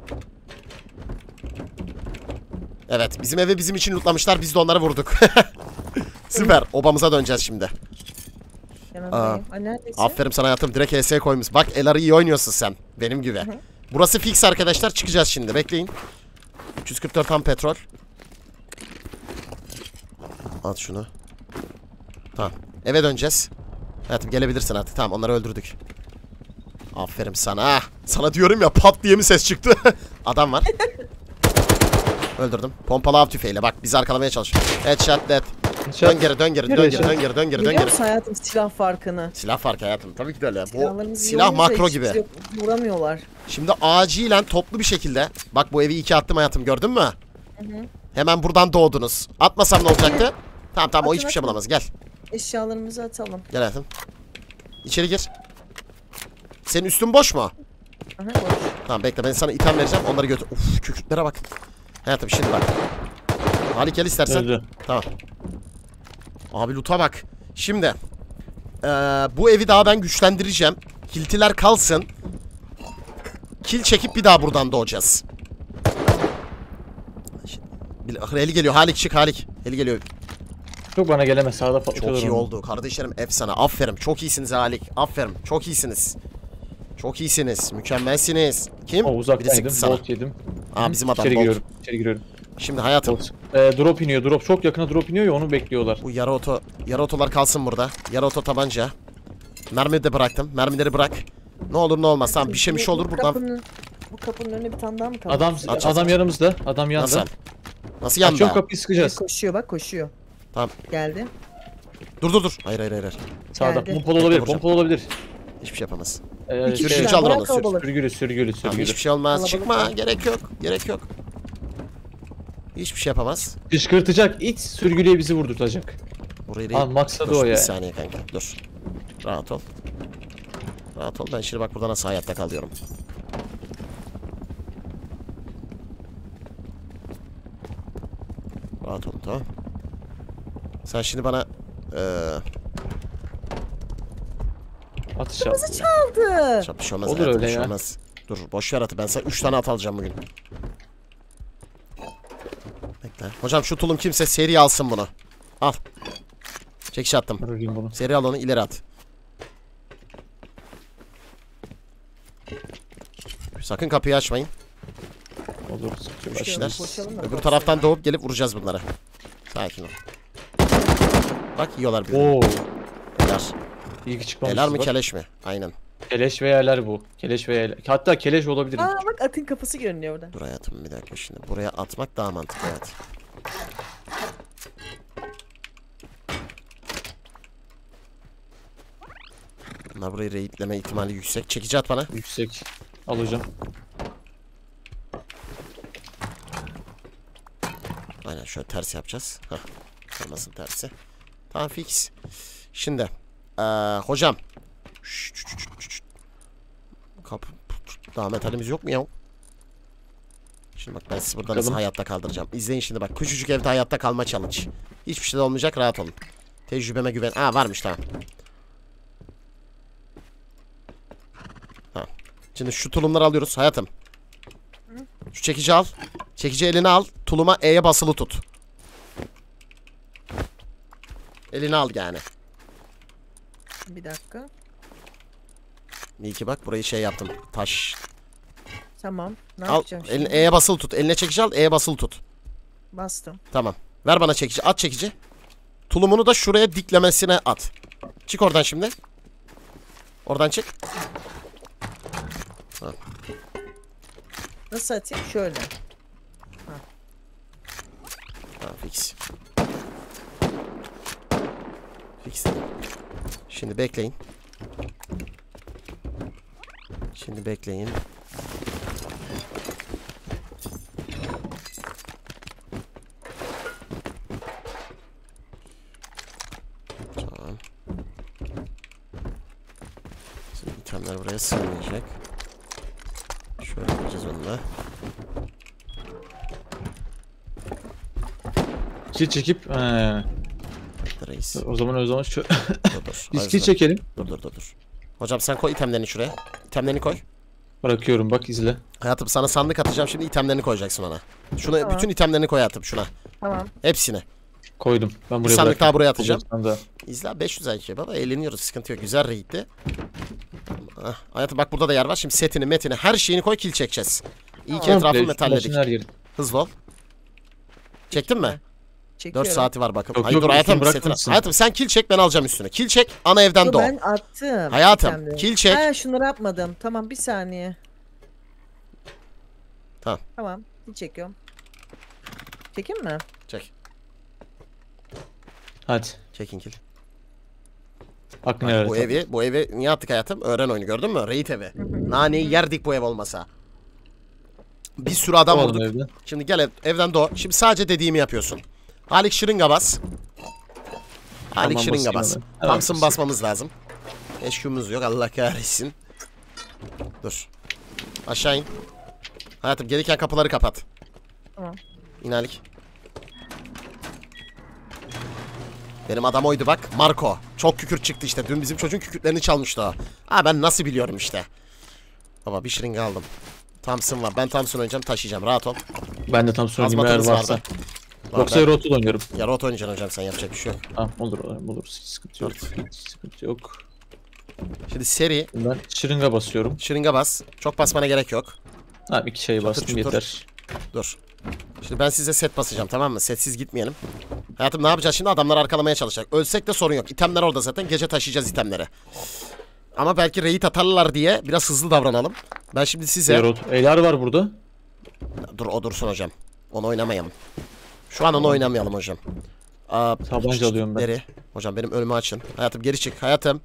A: Evet bizim evi bizim için lootlamışlar. Biz de onları vurduk. Süper. Obamıza döneceğiz şimdi.
C: Yanındayım. Aa, neredesin?
A: Aferin sana hayatım. Direkt HS koymuş. Bak Elar'ı iyi oynuyorsun sen. Benim gibi. Burası fix arkadaşlar. Çıkacağız şimdi. Bekleyin. 344 tam petrol. Al şunu. Tamam. Eve döneceğiz. Hayatım gelebilirsin artık. Tamam onları öldürdük. Aferin sana. Sana diyorum ya pat diye mi ses çıktı? Adam var. Öldürdüm. Pompalı av tüfeğiyle. Bak bizi arkalamaya çalışıyor. Headshot dead. Dön geri.
C: Biliyor musun hayatım silah farkını?
A: Silah farkı hayatım. Tabii ki de öyle. Bu
C: Silahlarımız iyi
A: silah
C: olunca
A: makro
C: hiçbir
A: gibi.
C: şey vuramıyorlar.
A: Şimdi acilen toplu bir şekilde. Bak bu evi 2 attım hayatım, gördün mü? Hemen buradan doğdunuz. Atmasam ne olacaktı? Tamam o
C: Atın,
A: hiçbir şey
C: atın.
A: bulamaz. Gel.
C: Eşyalarımızı atalım.
A: Gel hayatım. İçeri gir. Senin üstün boş mu?
C: Aha, boş.
A: Tamam bekle ben sana item vereceğim. Onları götür. Uf kükürtlere bak. Hayatım şimdi bak. Halik gel istersen.
B: Öldü.
A: Tamam. Abi loot'a bak. Şimdi. Bu evi daha ben güçlendireceğim. Hiltiler kalsın. Kill çekip bir daha buradan doğacağız. Heli geliyor. Halik çık Halik. Heli geliyor.
B: Çok bana gelemez, sağda
A: Çok
B: patlatıyorlar
A: iyi
B: onu.
A: oldu. Kardeşlerim efsane. Aferin. Çok iyisiniz Halik. Aferin. Çok iyisiniz. Çok iyisiniz. Mükemmelsiniz. Kim?
B: O
A: Biri
B: uzaktaydım,
A: sıktı sana.
B: bolt yedim.
A: Aa bizim adam
B: İçeri
A: Bolt.
B: giriyorum, içeri giriyorum.
A: Şimdi hayatım.
B: Bolt. Drop iniyor, drop çok yakına drop iniyor ya, onu bekliyorlar.
A: Bu yara otolar kalsın burada. Yara oto tabanca. Mermi de bıraktım. Mermileri bırak. Ne olur ne olmaz. Tamam bir şey olur buradan.
C: Bu kapının önüne bir tane daha mı kaldı?
B: Adam yanımızda, adam yanında.
A: Nasıl? Nasıl yandı?
B: Açıyorum kapıyı, sıkacağız.
C: Koşuyor bak koşuyor.
A: Tamam.
C: Geldi.
A: Dur. Hayır.
B: Sağda,
C: Geldi.
B: pompalı olabilir,
A: Vuracağım.
B: pompalı olabilir.
A: Hiçbir şey yapamaz.
C: İki
A: Sürücü
C: kişi
A: alır
C: var,
A: onu,
C: kalabalık.
B: Sürgülü.
A: Tamam, hiçbir şey olmaz.
C: Kalabalık
A: Çıkma.
C: var.
A: Gerek yok. Hiçbir şey yapamaz.
B: Kışkırtacak, it sürgülüye bizi vurdurtacak.
A: Burayı
B: Al maksadı
A: Dur,
B: o
A: bir
B: yani.
A: saniye kanka. Dur. Rahat ol. Ben şimdi bak burada nasıl hayatta kalıyorum. Rahat ol tamam. Sen şimdi bana
B: Atış al.
C: Aldı.
A: bir şey olmaz.
B: Olur
A: hayatım,
B: öyle
A: bir şey
B: ya.
A: olmaz. Dur boş ver atı. Ben sana 3 tane at alacağım bugün. Bekle. Hocam şu tulum kimse seri alsın bunu. Al. Çekiş attım.
B: Arayayım bunu.
A: Seri al onu ileri at. Sakın kapıyı açmayın.
B: Olur.
A: Üç kişiler.
C: Koşalım da
A: Öbür
C: korksun.
A: taraftan doğup gelip vuracağız bunları. Sakin ol. Bak yiyorlar birbirini.
B: Oo.
A: Helal.
B: İyi ki çıkmamış.
A: Helal mi keleş mi? Aynen.
B: Keleş veya eler bu. Keleş veya eler. Hatta keleş olabilir.
C: Aa bak atın kafası görünüyor orada.
A: Dur hayatım bir dakika şimdi. Buraya atmak daha mantıklı hayat. Bunlar burayı raidleme ihtimali yüksek. Çekici at bana.
B: Yüksek. Al hocam.
A: Aynen şöyle ters yapacağız. Hah. Olmasın tersi. Tamam fix. Şimdi. Hocam. Kapı. Daha metalimiz yok mu ya? Şimdi bak ben sizi buradan nasıl
B: Bakalım.
A: hayatta kaldıracağım. İzleyin şimdi bak. Küçücük evde hayatta kalma challenge. Hiçbir şey de olmayacak, rahat olun. Tecrübeme güven. Aa varmış, tamam. Tamam. Şimdi şu tulumları alıyoruz hayatım. Şu çekici al. Çekici eline al. Tuluma E'ye basılı tut. Elini al yani.
C: Bir dakika.
A: İyi ki bak burayı şey yaptım. Taş.
C: Tamam. Ne
A: Al.
C: yapacağım
A: Eline
C: şimdi?
A: E'ye basılı tut. Eline çekici al. E'ye basılı tut.
C: Bastım.
A: Tamam. Ver bana çekici. At çekici. Tulumunu da şuraya diklemesine at. Çık oradan şimdi. Oradan çık.
C: Nasıl atayım? Şöyle.
A: Tamam fix. Fix dedim. Şimdi bekleyin. Şimdi bekleyin. Tamam. Şimdi itemler buraya sığmayacak. Şöyle yapacağız onu da.
B: Kil çekip
A: Reis.
B: o zaman şu
A: Dur dur.
B: biz
A: Özlem.
B: kil çekelim.
A: Dur. Hocam sen koy itemlerini şuraya. İtemlerini koy.
B: Bırakıyorum bak izle.
A: Hayatım sana sandık atacağım, şimdi itemlerini koyacaksın ona. Şuna
C: Tamam.
A: bütün itemlerini koy hayatım şuna.
C: Tamam.
A: Hepsini.
B: Koydum. Ben
A: Bir
B: buraya
A: sandık daha buraya
B: bırakayım.
A: atacağım.
B: Sandığa.
A: İzle 500 IQ baba, eğleniyoruz, sıkıntı yok. Güzel raid'ti. Hayatım bak burada da yer var. Şimdi setini, metini, her şeyini koy, kill çekeceğiz. İyi ki
C: Tamam.
A: etrafı
B: Komple,
A: metalledik.
B: üstüne her yeri.
A: Hızlı ol. Çektin mi? 4
C: Çekiyorum.
A: saati var bakın.
B: Yok,
A: Hayır
B: yok,
A: dur hayatım,
B: üstünü
A: setini.
B: bırakmamışsın.
A: Hayatım sen kill çek, ben alacağım üstüne. Kill çek, ana evden
C: Yo,
A: doğ.
C: ben attım.
A: Hayatım
C: itemleri.
A: kill çek.
C: Ha şunları yapmadım. Tamam bir saniye.
A: Tamam.
C: Tamam. Bir çekiyorum. Çekeyim mi?
A: Çek.
B: Hadi.
A: Çekin kill.
B: Hakkını
A: Bak,
B: helal et.
A: bu evi niye attık hayatım? Öğren oyunu, gördün mü? Raid evi. Naneyi yerdik bu ev olmasa. Bir sürü adam
B: Kovalım
A: vurduk.
B: evden.
A: Şimdi gel evden doğ. Şimdi sadece dediğimi yapıyorsun. Halik şırınga bas. Halik
B: Tamam,
A: şırınga
B: basayım
A: bas.
B: hemen. Hemen
A: Thompson
B: basayım.
A: basmamız lazım. Eşkümüz yok, Allah kahretsin. Dur. Aşağı in. Hayatım gelirken kapıları kapat.
C: Tamam.
A: İn Halik. Benim adam oydu bak. Marco. Çok kükürt çıktı işte. Dün bizim çocuğun kükürtlerini çalmıştı o. Ha ben nasıl biliyorum işte. Baba bir şırınga aldım. Thompson var. Ben Thompson oynayacağım, taşıyacağım. Rahat ol.
B: Ben de tam sonra eğer
A: Azmatımız
B: varsa.
A: vardı.
B: Yoksa
A: ben-
B: Erotul oynuyorum.
A: Ya rot oynayacaksın hocam, sen yapacak bir şey yok.
B: Tamam olur. Hiç sıkıntı yok.
A: Dört.
B: Hiç sıkıntı yok.
A: Şimdi seri.
B: Ben şırınga basıyorum.
A: Şırınga bas. Çok basmana gerek yok.
B: Tamam 2 şey bastım
A: çutur.
B: yeter.
A: Dur. Şimdi ben size set basacağım, tamam mı? Setsiz gitmeyelim. Hayatım ne yapacağız şimdi? Adamlar arkalamaya çalışacak. Ölsek de sorun yok. İtemler orada zaten. Gece taşıyacağız itemleri. Ama belki raid atarlar diye biraz hızlı davranalım. Ben şimdi size...
B: Erotul. Eler var burada.
A: Dur o dursun hocam. Onu oynamayalım. Şu an onu oynamayalım hocam.
B: Tabanca alıyorum ben.
A: Deri. Hocam benim önümü açın. Hayatım geri çık. Hayatım.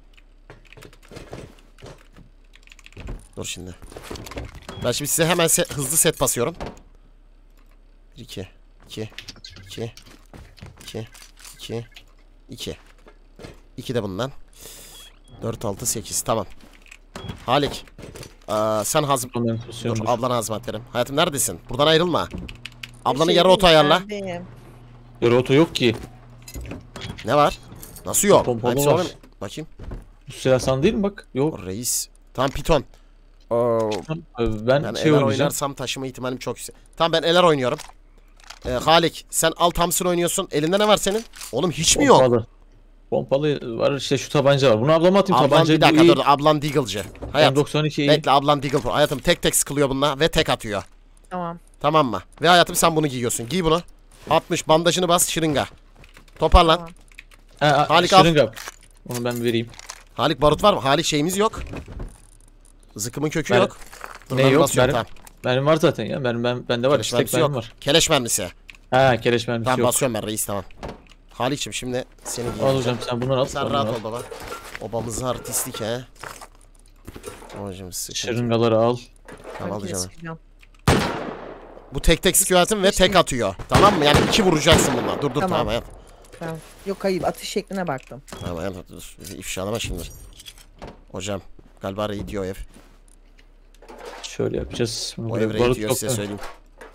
A: Dur şimdi. Ben şimdi size hemen hızlı set basıyorum. 1 2 2 2 2 2 2 2 de bundan. 4 6 8 tamam. Halik. Sen hazm...
B: Komentasyon
A: Dur
B: dur.
A: ablana hazmat verim. Hayatım neredesin? Buradan ayrılma. Ablanı
C: Şey
A: yarı oto
C: değil,
A: ayarla.
C: neredeyim?
B: Erotul yok ki.
A: Ne var? Nasıl yok?
B: Pompalı
A: Hepsi
B: var.
A: var mı? Bakayım.
B: Bu silah sana değil mi bak? Yok.
A: O reis. Tam piton.
B: Ben
A: Ben
B: şey
A: eler
B: oynayacağım.
A: oynarsam taşıma ihtimalim çok yüksek. Tamam ben eler oynuyorum. Halik sen al Thompson oynuyorsun. Elinde ne var senin? Oğlum hiç mi yok?
B: Pompalı. Pompalı var işte, şu tabanca var. Bunu ablama atayım,
A: Ablan
B: tabancayı.
A: bir dakika dur. Ablan Deagle'cı. Hayat.
B: 92 iyi.
A: Bekle ablan Deagle Pro. Hayatım tek tek sıkılıyor bununla ve tek atıyor.
C: Tamam.
A: Tamam mı? Ve hayatım sen bunu giyiyorsun. Giy bunu. 60 bandajını bas şırınga. Toparlan.
C: Tamam.
A: Halik al.
B: Şırınga. Onu ben vereyim.
A: Halik barut var mı? Halik şeyimiz yok. Zıkkımın kökü
B: Ben-
A: yok. Dur,
B: Ne
A: ben
B: yok?
A: basıyorum,
B: Benim,
A: tamam.
B: benim var zaten ya. Bende var.
A: Keleş
B: İstek
A: mermisi
B: benim
A: yok.
B: var.
A: Keleş mermisi.
B: Ha, keleş mermisi
A: Tamam
B: yok.
A: basıyorum ben reis tamam. Halik'cim şimdi seni
B: Al
A: giyeceğim.
B: hocam, sen bunları al.
A: Sen
B: bunları
A: rahat
B: al.
A: ol baba. Obamızı artistik he. Hocam sıkıntı.
B: Şırıngaları al.
A: Tamam
C: Makine
A: alacağım.
C: sıkacağım.
A: Bu tek tek sıkıyor hayatım ve tek atıyor. Tamam mı? Yani 2 vuracaksın bununla. Dur
C: Tamam.
A: tamam hayat.
C: Tamam. Yok hayır, atış şekline baktım.
A: Tamam hayat dur. Bizi ifşalama şimdi. Hocam galiba raid diyor ev.
B: Şöyle yapacağız. Bunu
A: O
B: buraya
A: ev raid
B: barut
A: diyor
B: yok
A: size
B: da.
A: söyleyeyim.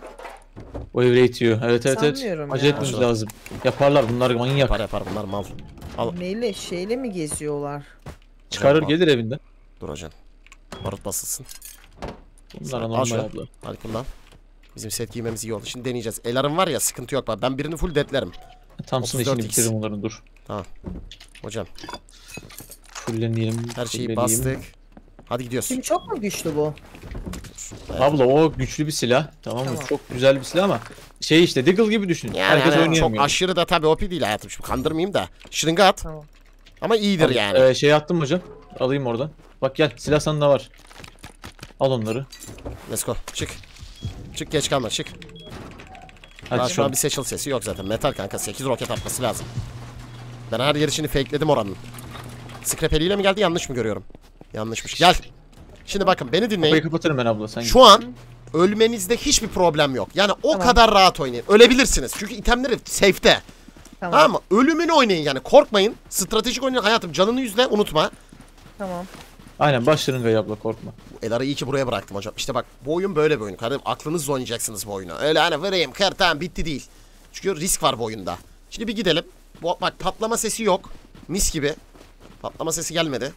B: O ev raid diyor. Evet evet evet.
C: Sanmıyorum
B: Acele
C: ya.
B: etmemiz
A: Şurada.
B: lazım. Yaparlar bunlar, manyak.
A: Yapar bunlar mal. Al.
C: Neyle şeyle mi geziyorlar?
B: Çıkarır
A: Hocam,
B: gelir evinden.
A: Dur hocam. Barut basılsın.
B: Bunlar
A: Al
B: normal
A: şunu.
B: abla.
A: Hadi bundan. Bizim set giymemiz iyi oldu. Şimdi deneyeceğiz. Elarım var ya sıkıntı yok bak. Ben birini full deadlerim.
B: Thompson'ın
A: 34x.
B: işini bitiririm onların, dur.
A: Hocam
B: Fulleneyelim.
A: her şeyi
B: fulleneyelim.
A: bastık. Hadi gidiyoruz.
C: Şimdi çok mu güçlü bu?
B: Abla o güçlü bir silah. Tamam mı?
C: Tamam.
B: Çok güzel bir silah ama şey işte Deagle gibi düşün.
A: Yani
B: Herkes
A: hani
B: oynayamıyor.
A: çok aşırı da tabii OP değil hayatım. Şimdi kandırmayayım da. Şırınga at.
C: Tamam.
A: Ama iyidir yani.
B: Şey attım hocam. Alayım oradan. Bak gel, silah sende var. Al onları.
A: Let's go. Çık. Çık geç kalma çık. Daha
B: Hadi
A: şu an bir seçil sesi yok zaten. Metal kanka 8 roket atması lazım. Ben her yer içini fakeledim oranın. Scrap eliyle mi geldi yanlış mı görüyorum? Yanlışmış. Gel. Şimdi bakın beni
B: Kapıyı
A: dinleyin.
B: kapatırım ben abla. Sen
A: Şu an ölmenizde hiçbir problem yok. Yani o
C: Tamam.
A: kadar rahat oynayın. Ölebilirsiniz. Çünkü itemleri safe'te.
C: Tamam.
A: Tamam mı? Ölümünü oynayın yani. Korkmayın. Stratejik oynayın hayatım. Canını yüzle unutma.
C: Tamam.
B: Aynen, baş şırıngayı abla, korkma.
A: Elar'ı iyi ki buraya bıraktım hocam. İşte bak bu oyun böyle bir oyun. Kardeşim aklınızla oynayacaksınız bu oyunu. Öyle hani vereyim kır tamam bitti değil. Çünkü risk var bu oyunda. Şimdi bir gidelim. Bak patlama sesi yok. Mis gibi. Patlama sesi gelmedi.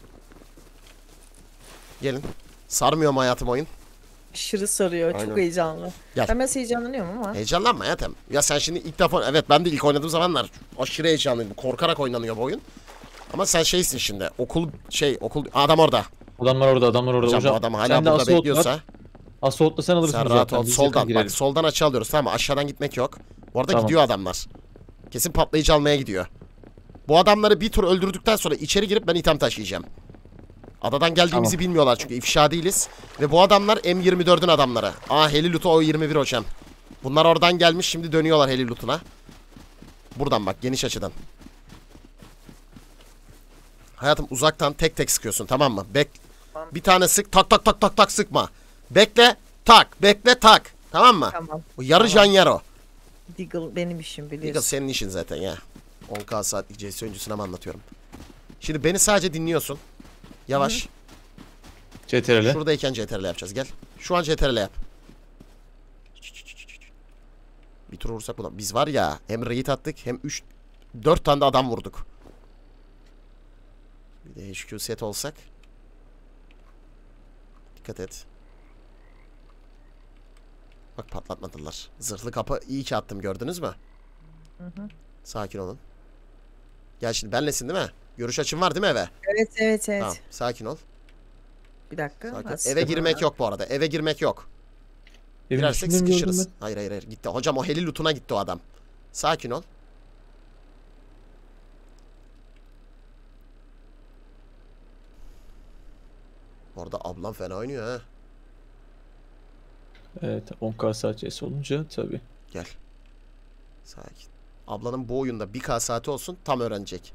A: Gelin. Sarmıyor mu hayatım oyun?
C: Aşırı sarıyor.
A: Aynen.
C: Çok heyecanlı.
A: Gel.
C: Ben biraz heyecanlanıyorum ama.
A: Heyecanlanma hayatım. Ya sen şimdi ilk defa... Evet ben de ilk oynadığım zamanlar aşırı heyecanlıydım. Korkarak oynanıyor bu oyun. Ama sen şeysin şimdi. Okul... Adam orada.
B: Adamlar orada, adamlar orada.
A: Hocam,
B: Hocam,
A: bu adam hala
B: sen de
A: burada
B: assault
A: bekliyorsa...
B: var. Assault'la sen alırsın
A: Sen
B: zaten.
A: rahat ol.
B: Biz
A: Soldan
B: yakın girelim.
A: bak soldan açı alıyoruz tamam mı? Aşağıdan gitmek yok. Bu arada
B: Tamam.
A: gidiyor adamlar. Kesin patlayıcı almaya gidiyor. Bu adamları bir tur öldürdükten sonra içeri girip ben item taşıyacağım. Adadan geldiğimizi bilmiyorlar çünkü ifşa değiliz. Ve bu adamlar M24'ün adamları. Heli loot'u O21 hocam. Bunlar oradan gelmiş şimdi dönüyorlar heli loot'una. Buradan bak geniş açıdan. Hayatım uzaktan tek tek sıkıyorsun tamam mı? Bir tane sık tak tak tak tak tak sıkma. Bekle tak bekle tak. Tamam mı?
C: Tamam.
A: Bu yarı
C: Tamam.
A: jan yer o.
C: Deagle benim işim
A: Deagle
C: biliyorsun.
A: senin işin zaten ya. 10k saatlik CS oyuncusuna mı anlatıyorum? Şimdi beni sadece dinliyorsun. Yavaş.
B: CTRL.
A: Şuradayken CTRL yapacağız gel. Şu an CTRL yap. Bir tur vursak buna. Biz var ya hem raid attık hem 4 tane de adam vurduk. Bir de HQ set olsak. Dikkat et. Bak patlatmadılar. Zırhlı kapı iyi ki attım gördünüz mü? Sakin olun. Gel şimdi benlesin değil mi? Görüş açın var değil mi eve?
C: Evet.
A: Tamam sakin ol.
C: Bir dakika.
A: Sakin.
C: Nasıl?
A: Eve girmek yok bu arada. Eve girmek yok.
B: Evin
A: Girersek
B: içinde mi gördün
A: sıkışırız.
B: mü?
A: Hayır gitti. Hocam o heli lootuna gitti o adam. Sakin ol. Orada ablam fena oynuyor ha.
B: Evet, 10k saat CS olunca tabi.
A: Gel. Sakin. Ablanın bu oyunda 1k saati olsun tam öğrenecek.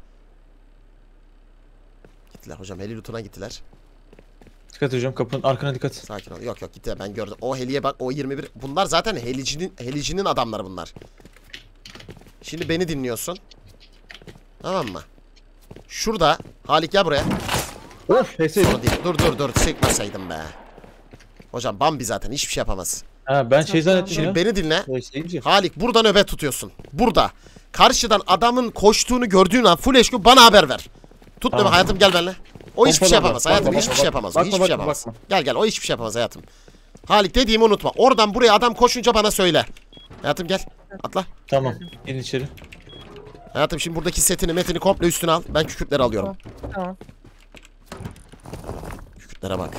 A: Gittiler hocam heli lootuna gittiler.
B: Dikkat hocam, kapının arkana dikkat.
A: Sakin ol. Yok gitti ben gördüm. O heliye bak o 21. Bunlar zaten helicinin adamları bunlar. Şimdi beni dinliyorsun. Tamam mı? Şurada Halik gel buraya.
B: Of, HS.
A: Sonra değil. Dur sıkmasaydım be. Hocam Bambi zaten hiçbir şey yapamaz.
B: Ha, ben şey zannettim
A: Şimdi
B: ya.
A: beni dinle.
B: Şeyci.
A: Halik burada nöbet tutuyorsun. Burada. Karşıdan adamın koştuğunu gördüğün an full HQ bana haber ver. Tut
B: Tamam.
A: nöbet hayatım gel benimle. O hiçbir şey
B: Bakma,
A: yapamaz
B: bakma,
A: hayatım.
B: bakma,
A: Hiçbir
B: bakma,
A: şey yapamaz.
B: bakma,
A: Hiçbir
B: bakma,
A: şey yapamaz.
B: bakma.
A: Gel o hiçbir şey yapamaz hayatım. Halik dediğimi unutma. Oradan buraya adam koşunca bana söyle. Hayatım gel. Atla.
B: Tamam. Gelin içeri.
A: Hayatım şimdi buradaki setini metini komple üstüne al. Ben kükürtleri alıyorum.
C: Tamam.
A: Kükürtlere bak.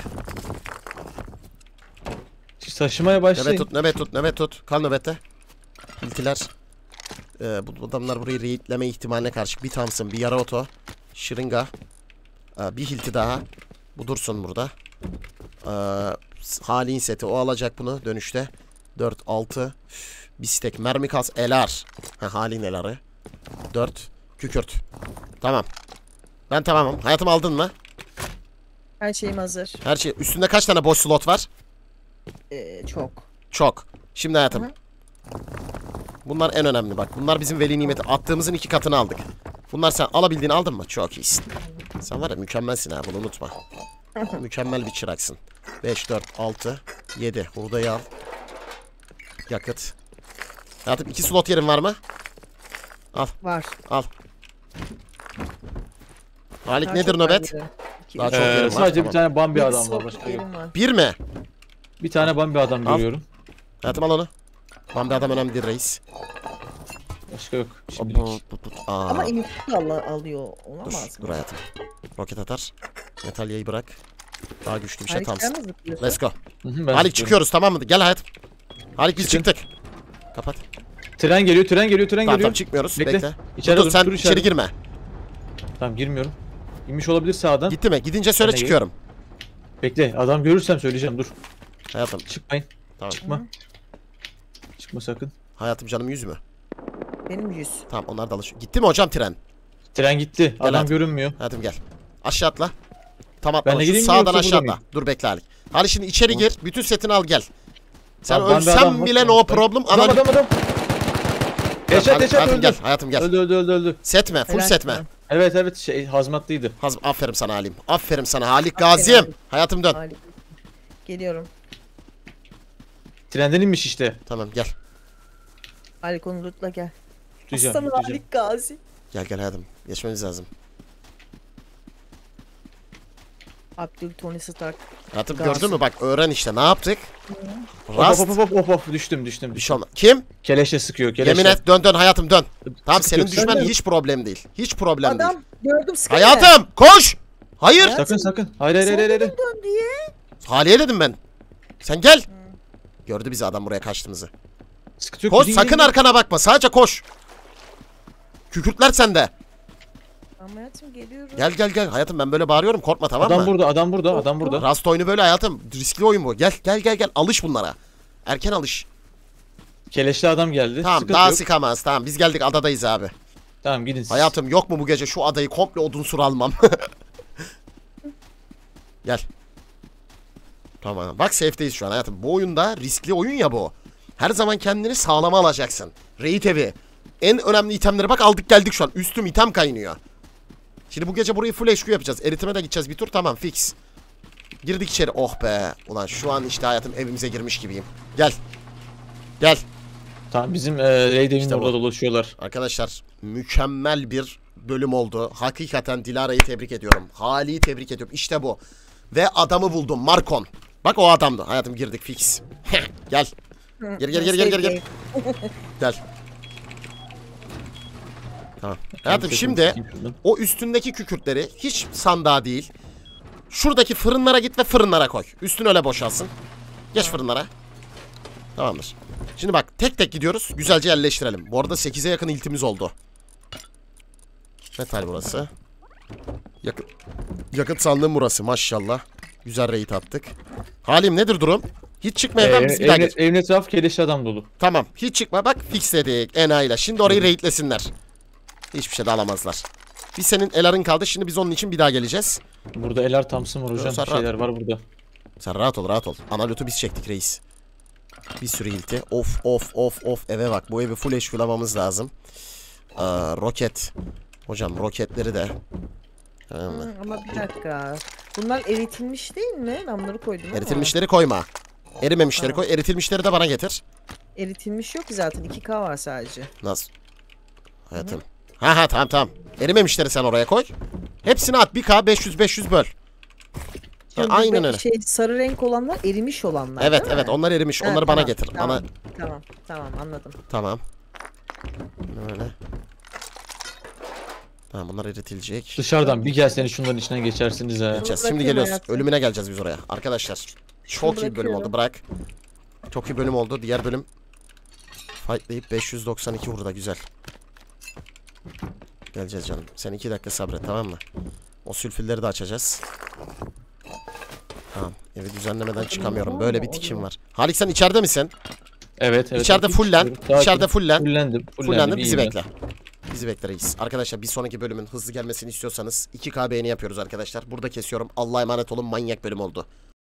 B: Siz taşımaya başlayın.
A: Nöbet tut, nöbet tut, nöbet tut. Kal nöbette. İltiler. Bu adamlar burayı raidleme ihtimaline karşı bir Thompson, bir yara oto, şırınga, bir hilti daha. Bu dursun burada. Halin seti o alacak bunu dönüşte. 4, 6. Bir stek mermi kas elar. Halin eları. 4. Kükürt. Tamam. Ben tamamım. Hayatım aldın mı?
C: Her şeyim hazır.
A: Her şey. Üstünde kaç tane boş slot var?
C: Çok.
A: Çok. Şimdi hayatım.
C: Hı.
A: Bunlar en önemli bak. Bunlar bizim veli nimeti. Attığımızın 2 katını aldık. Bunlar sen alabildiğini aldın mı? Çok iyisin. Sen var ya mükemmelsin ha, bunu unutma. Mükemmel bir çıraksın. 5, 4, 6, 7. Hurdayı al. Yakıt. Hayatım 2 slot yerin var mı?
C: Var.
A: Al. Halik
C: Daha
A: nedir
C: çok var
A: nöbet?
C: bir de.
A: Daha çok yerim var.
B: Sadece
A: Tamam.
B: bir tane Bambi
C: Bir
B: adam var.
C: slot
B: Başka yok.
C: yerim var.
A: 1 mi?
B: Bir tane Bambi adam
A: Al.
B: görüyorum.
A: Hayatım al onu. Lan bir adam önemli değil reis.
B: Başka yok. Şimdilik.
C: Ama inip alıyor.
A: Dur,
C: Olamaz
A: dur
C: mı?
A: hayatım. Roket atar. Metalyayı bırak. Daha güçlü bir şey
C: Harika
A: tamsın.
C: mı zıplıyorsun?
A: Let's go.
B: Hı hı, ben
A: Halik
B: zıplıyorum.
A: çıkıyoruz tamam mı? Gel hayatım. Halik biz
B: Çıkın.
A: çıktık. Kapat.
B: Tren geliyor, tren geliyor, tren
A: Tamam
B: geliyor.
A: tamam çıkmıyoruz.
B: Bekle.
A: Bekle.
B: İçeri
A: Dur,
B: dur,
A: sen
B: dur
A: içeri girme.
B: Tamam girmiyorum. İnmiş olabilir sağdan.
A: Gitti mi? Gidince söyle
B: Ben de
A: çıkıyorum.
B: Bekle, adam görürsem söyleyeceğim, dur.
A: Hayatım.
B: Çıkmayın.
A: Tamam.
B: Çıkma. Çıkma sakın.
A: Hayatım canım 100 mü?
C: Benim 100.
A: Tamam onlar da alışıyor. Gitti mi hocam tren?
B: Tren gitti. Adam
A: hadi.
B: görünmüyor.
A: Hayatım gel. Aşağı atla. Tam
B: Ben
A: atla.
B: de
A: Şu
B: gideyim mi
A: sağdan
B: yoksa
A: aşağı
B: burada
A: atla. Dur bekle Halik. Halik şimdi içeri
B: Tamam.
A: gir. Bütün setini al gel. Sen
B: Tamam, ben bir adam
A: ölsen
B: var.
A: bile no problem.
B: Adam
A: Ananı...
B: adam. Eşat
A: Halik,
B: eşat
A: hayatım
B: öldü.
A: gel. Hayatım gel.
B: Öldü.
A: Setme. Full
C: Helal
A: setme.
C: sana.
B: Evet şey hazmatlıydı.
A: Aferin sana Halim. Aferin sana Halik
C: Aferin
A: Gazi'yim.
C: Halik.
A: Hayatım dön.
C: Harika. Geliyorum.
B: Trenden inmiş işte.
A: Tamam gel.
C: Halik onu lootla gel.
B: Tutacağım.
C: Aslanım
B: tutacağım.
C: Halik Gazi.
A: Gel hayatım. Geçmemiz lazım.
C: Abdül Tony Stark.
A: Hayatım
C: Gazi.
A: gördün mü bak öğren işte ne yaptık?
B: Hop
A: Rast.
B: hop düştüm.
A: Bir şey olmaz. Kim?
B: Keleşe sıkıyor keleşe.
A: Yemin et dön hayatım dön. Tamam
B: Sıkıyor,
A: senin düşmen
C: dön.
A: hiç problem değil. Hiç problem değil.
C: Adam gördüm sıkıyor.
A: Hayatım koş. Hayır.
B: Sakın. Hayır.
C: Dön diye.
A: Haliye dedim ben. Sen gel. Gördü bizi adam buraya kaçtığımızı.
B: Sıkıntı yok.
A: Koş
B: gidin,
A: sakın
B: gidin.
A: arkana bakma. Sadece koş. Kükürtler sende.
C: Ama hayatım geliyorum.
A: Gel hayatım ben böyle bağırıyorum korkma tamam mı?
B: Adam burada.
A: Rast oyunu böyle hayatım. Riskli oyun bu. Gel. Alış bunlara. Erken alış.
B: Keleşli adam geldi.
A: Tamam
B: Sıkıntı
A: daha
B: yok.
A: sıkamaz. Tamam biz geldik adadayız abi.
B: Tamam gidin siz.
A: Hayatım yok mu bu gece şu adayı komple odunsur almam. Gel. Tamam. Bak safe'deyiz şu an hayatım. Bu oyunda riskli oyun ya bu. Her zaman kendini sağlama alacaksın. Raid evi. En önemli itemleri bak aldık geldik şu an. Üstüm item kaynıyor. Şimdi bu gece burayı full HQ yapacağız. Eritime de gideceğiz bir tur tamam fix. Girdik içeri. Oh be. Ulan şu an işte hayatım evimize girmiş gibiyim. Gel.
B: Tamam bizim raid evinin
A: İşte bu.
B: orada dolaşıyorlar.
A: Arkadaşlar mükemmel bir bölüm oldu. Hakikaten Dilara'yı tebrik ediyorum. Hali'yi tebrik ediyorum. İşte bu. Ve adamı buldum. Markon. Bak o adamdı. Hayatım girdik fix. Gel. Gel. Gel. Tamam. Hayatım şimdi o üstündeki kükürtleri hiç sandığa değil. Şuradaki fırınlara git ve fırınlara koy. Üstün öyle boşalsın. Geç fırınlara. Tamamdır. Şimdi bak tek tek gidiyoruz. Güzelce yerleştirelim. Bu arada 8'e yakın iltimiz oldu. Metal burası. Yakıt sandığım burası maşallah. Güzel raid attık. Halim nedir durum? Hiç çıkma evden biz bir daha geç.
B: Evin etrafı keleşli adam dolu.
A: Tamam hiç çıkma bak fixledik enayiyle. Şimdi orayı raidlesinler. Hiçbir şey de alamazlar. Bir senin Elar'ın kaldı. Şimdi biz onun için bir daha geleceğiz.
B: Burada Elar Thompson var hocam.
A: Sen
B: Bir şeyler var burada.
A: Sen rahat ol. Analotu biz çektik reis. Bir sürü ilti. Of. Eve bak. Bu evi full eşkulamamız lazım. Roket. Hocam roketleri de.
C: Ama bir dakika. Bunlar eritilmiş değil mi? Ben bunları koydum ama.
A: Eritilmişleri koyma. Erimemişleri koy. Eritilmişleri de bana getir.
C: Eritilmiş yok ki zaten. 2K var sadece.
A: Nasıl? Hayatım. Tamam. Erimemişleri sen oraya koy. Hepsini at. 1K 500 böl.
C: diyorum.
A: aynen öyle.
C: Sarı renk olanlar erimiş olanlar.
A: Evet
C: değil mi?
A: evet onlar erimiş.
C: Ha,
A: Onları bana
C: tamam,
A: getir.
C: Tamam,
A: Bana
C: tamam anladım.
A: tamam. Böyle. Tamam bunlar eritilecek.
B: Dışarıdan bir gelseniz şunların içinden geçersiniz ha.
A: Geçeceğiz. Şimdi
C: bırakıyorum
A: geliyoruz.
C: hayatım.
A: Ölümüne geleceğiz biz oraya. Arkadaşlar. Çok iyi bir bölüm oldu.
C: bırakıyorum.
A: Bırak. Çok iyi bölüm oldu. Diğer bölüm fightlayıp 592 vurdu. Güzel. Geleceğiz canım. Sen 2 dakika sabret tamam mı? O sülfürleri de açacağız. Tamam. Evi düzenlemeden çıkamıyorum. Böyle bir tikim var. Halik sen içeride misin?
B: Evet evet.
A: İçeride
B: Bakayım,
A: fullen.
B: çıkıyorum.
A: İçeride fullen.
B: Fullendim.
A: Fullendim. Bizi
B: iyiyim ben.
A: bekle. Bizi bekle reis. Arkadaşlar bir sonraki bölümün hızlı gelmesini istiyorsanız 2K beğeni yapıyoruz arkadaşlar. Burada kesiyorum. Allah'a emanet olun. Manyak bölüm oldu.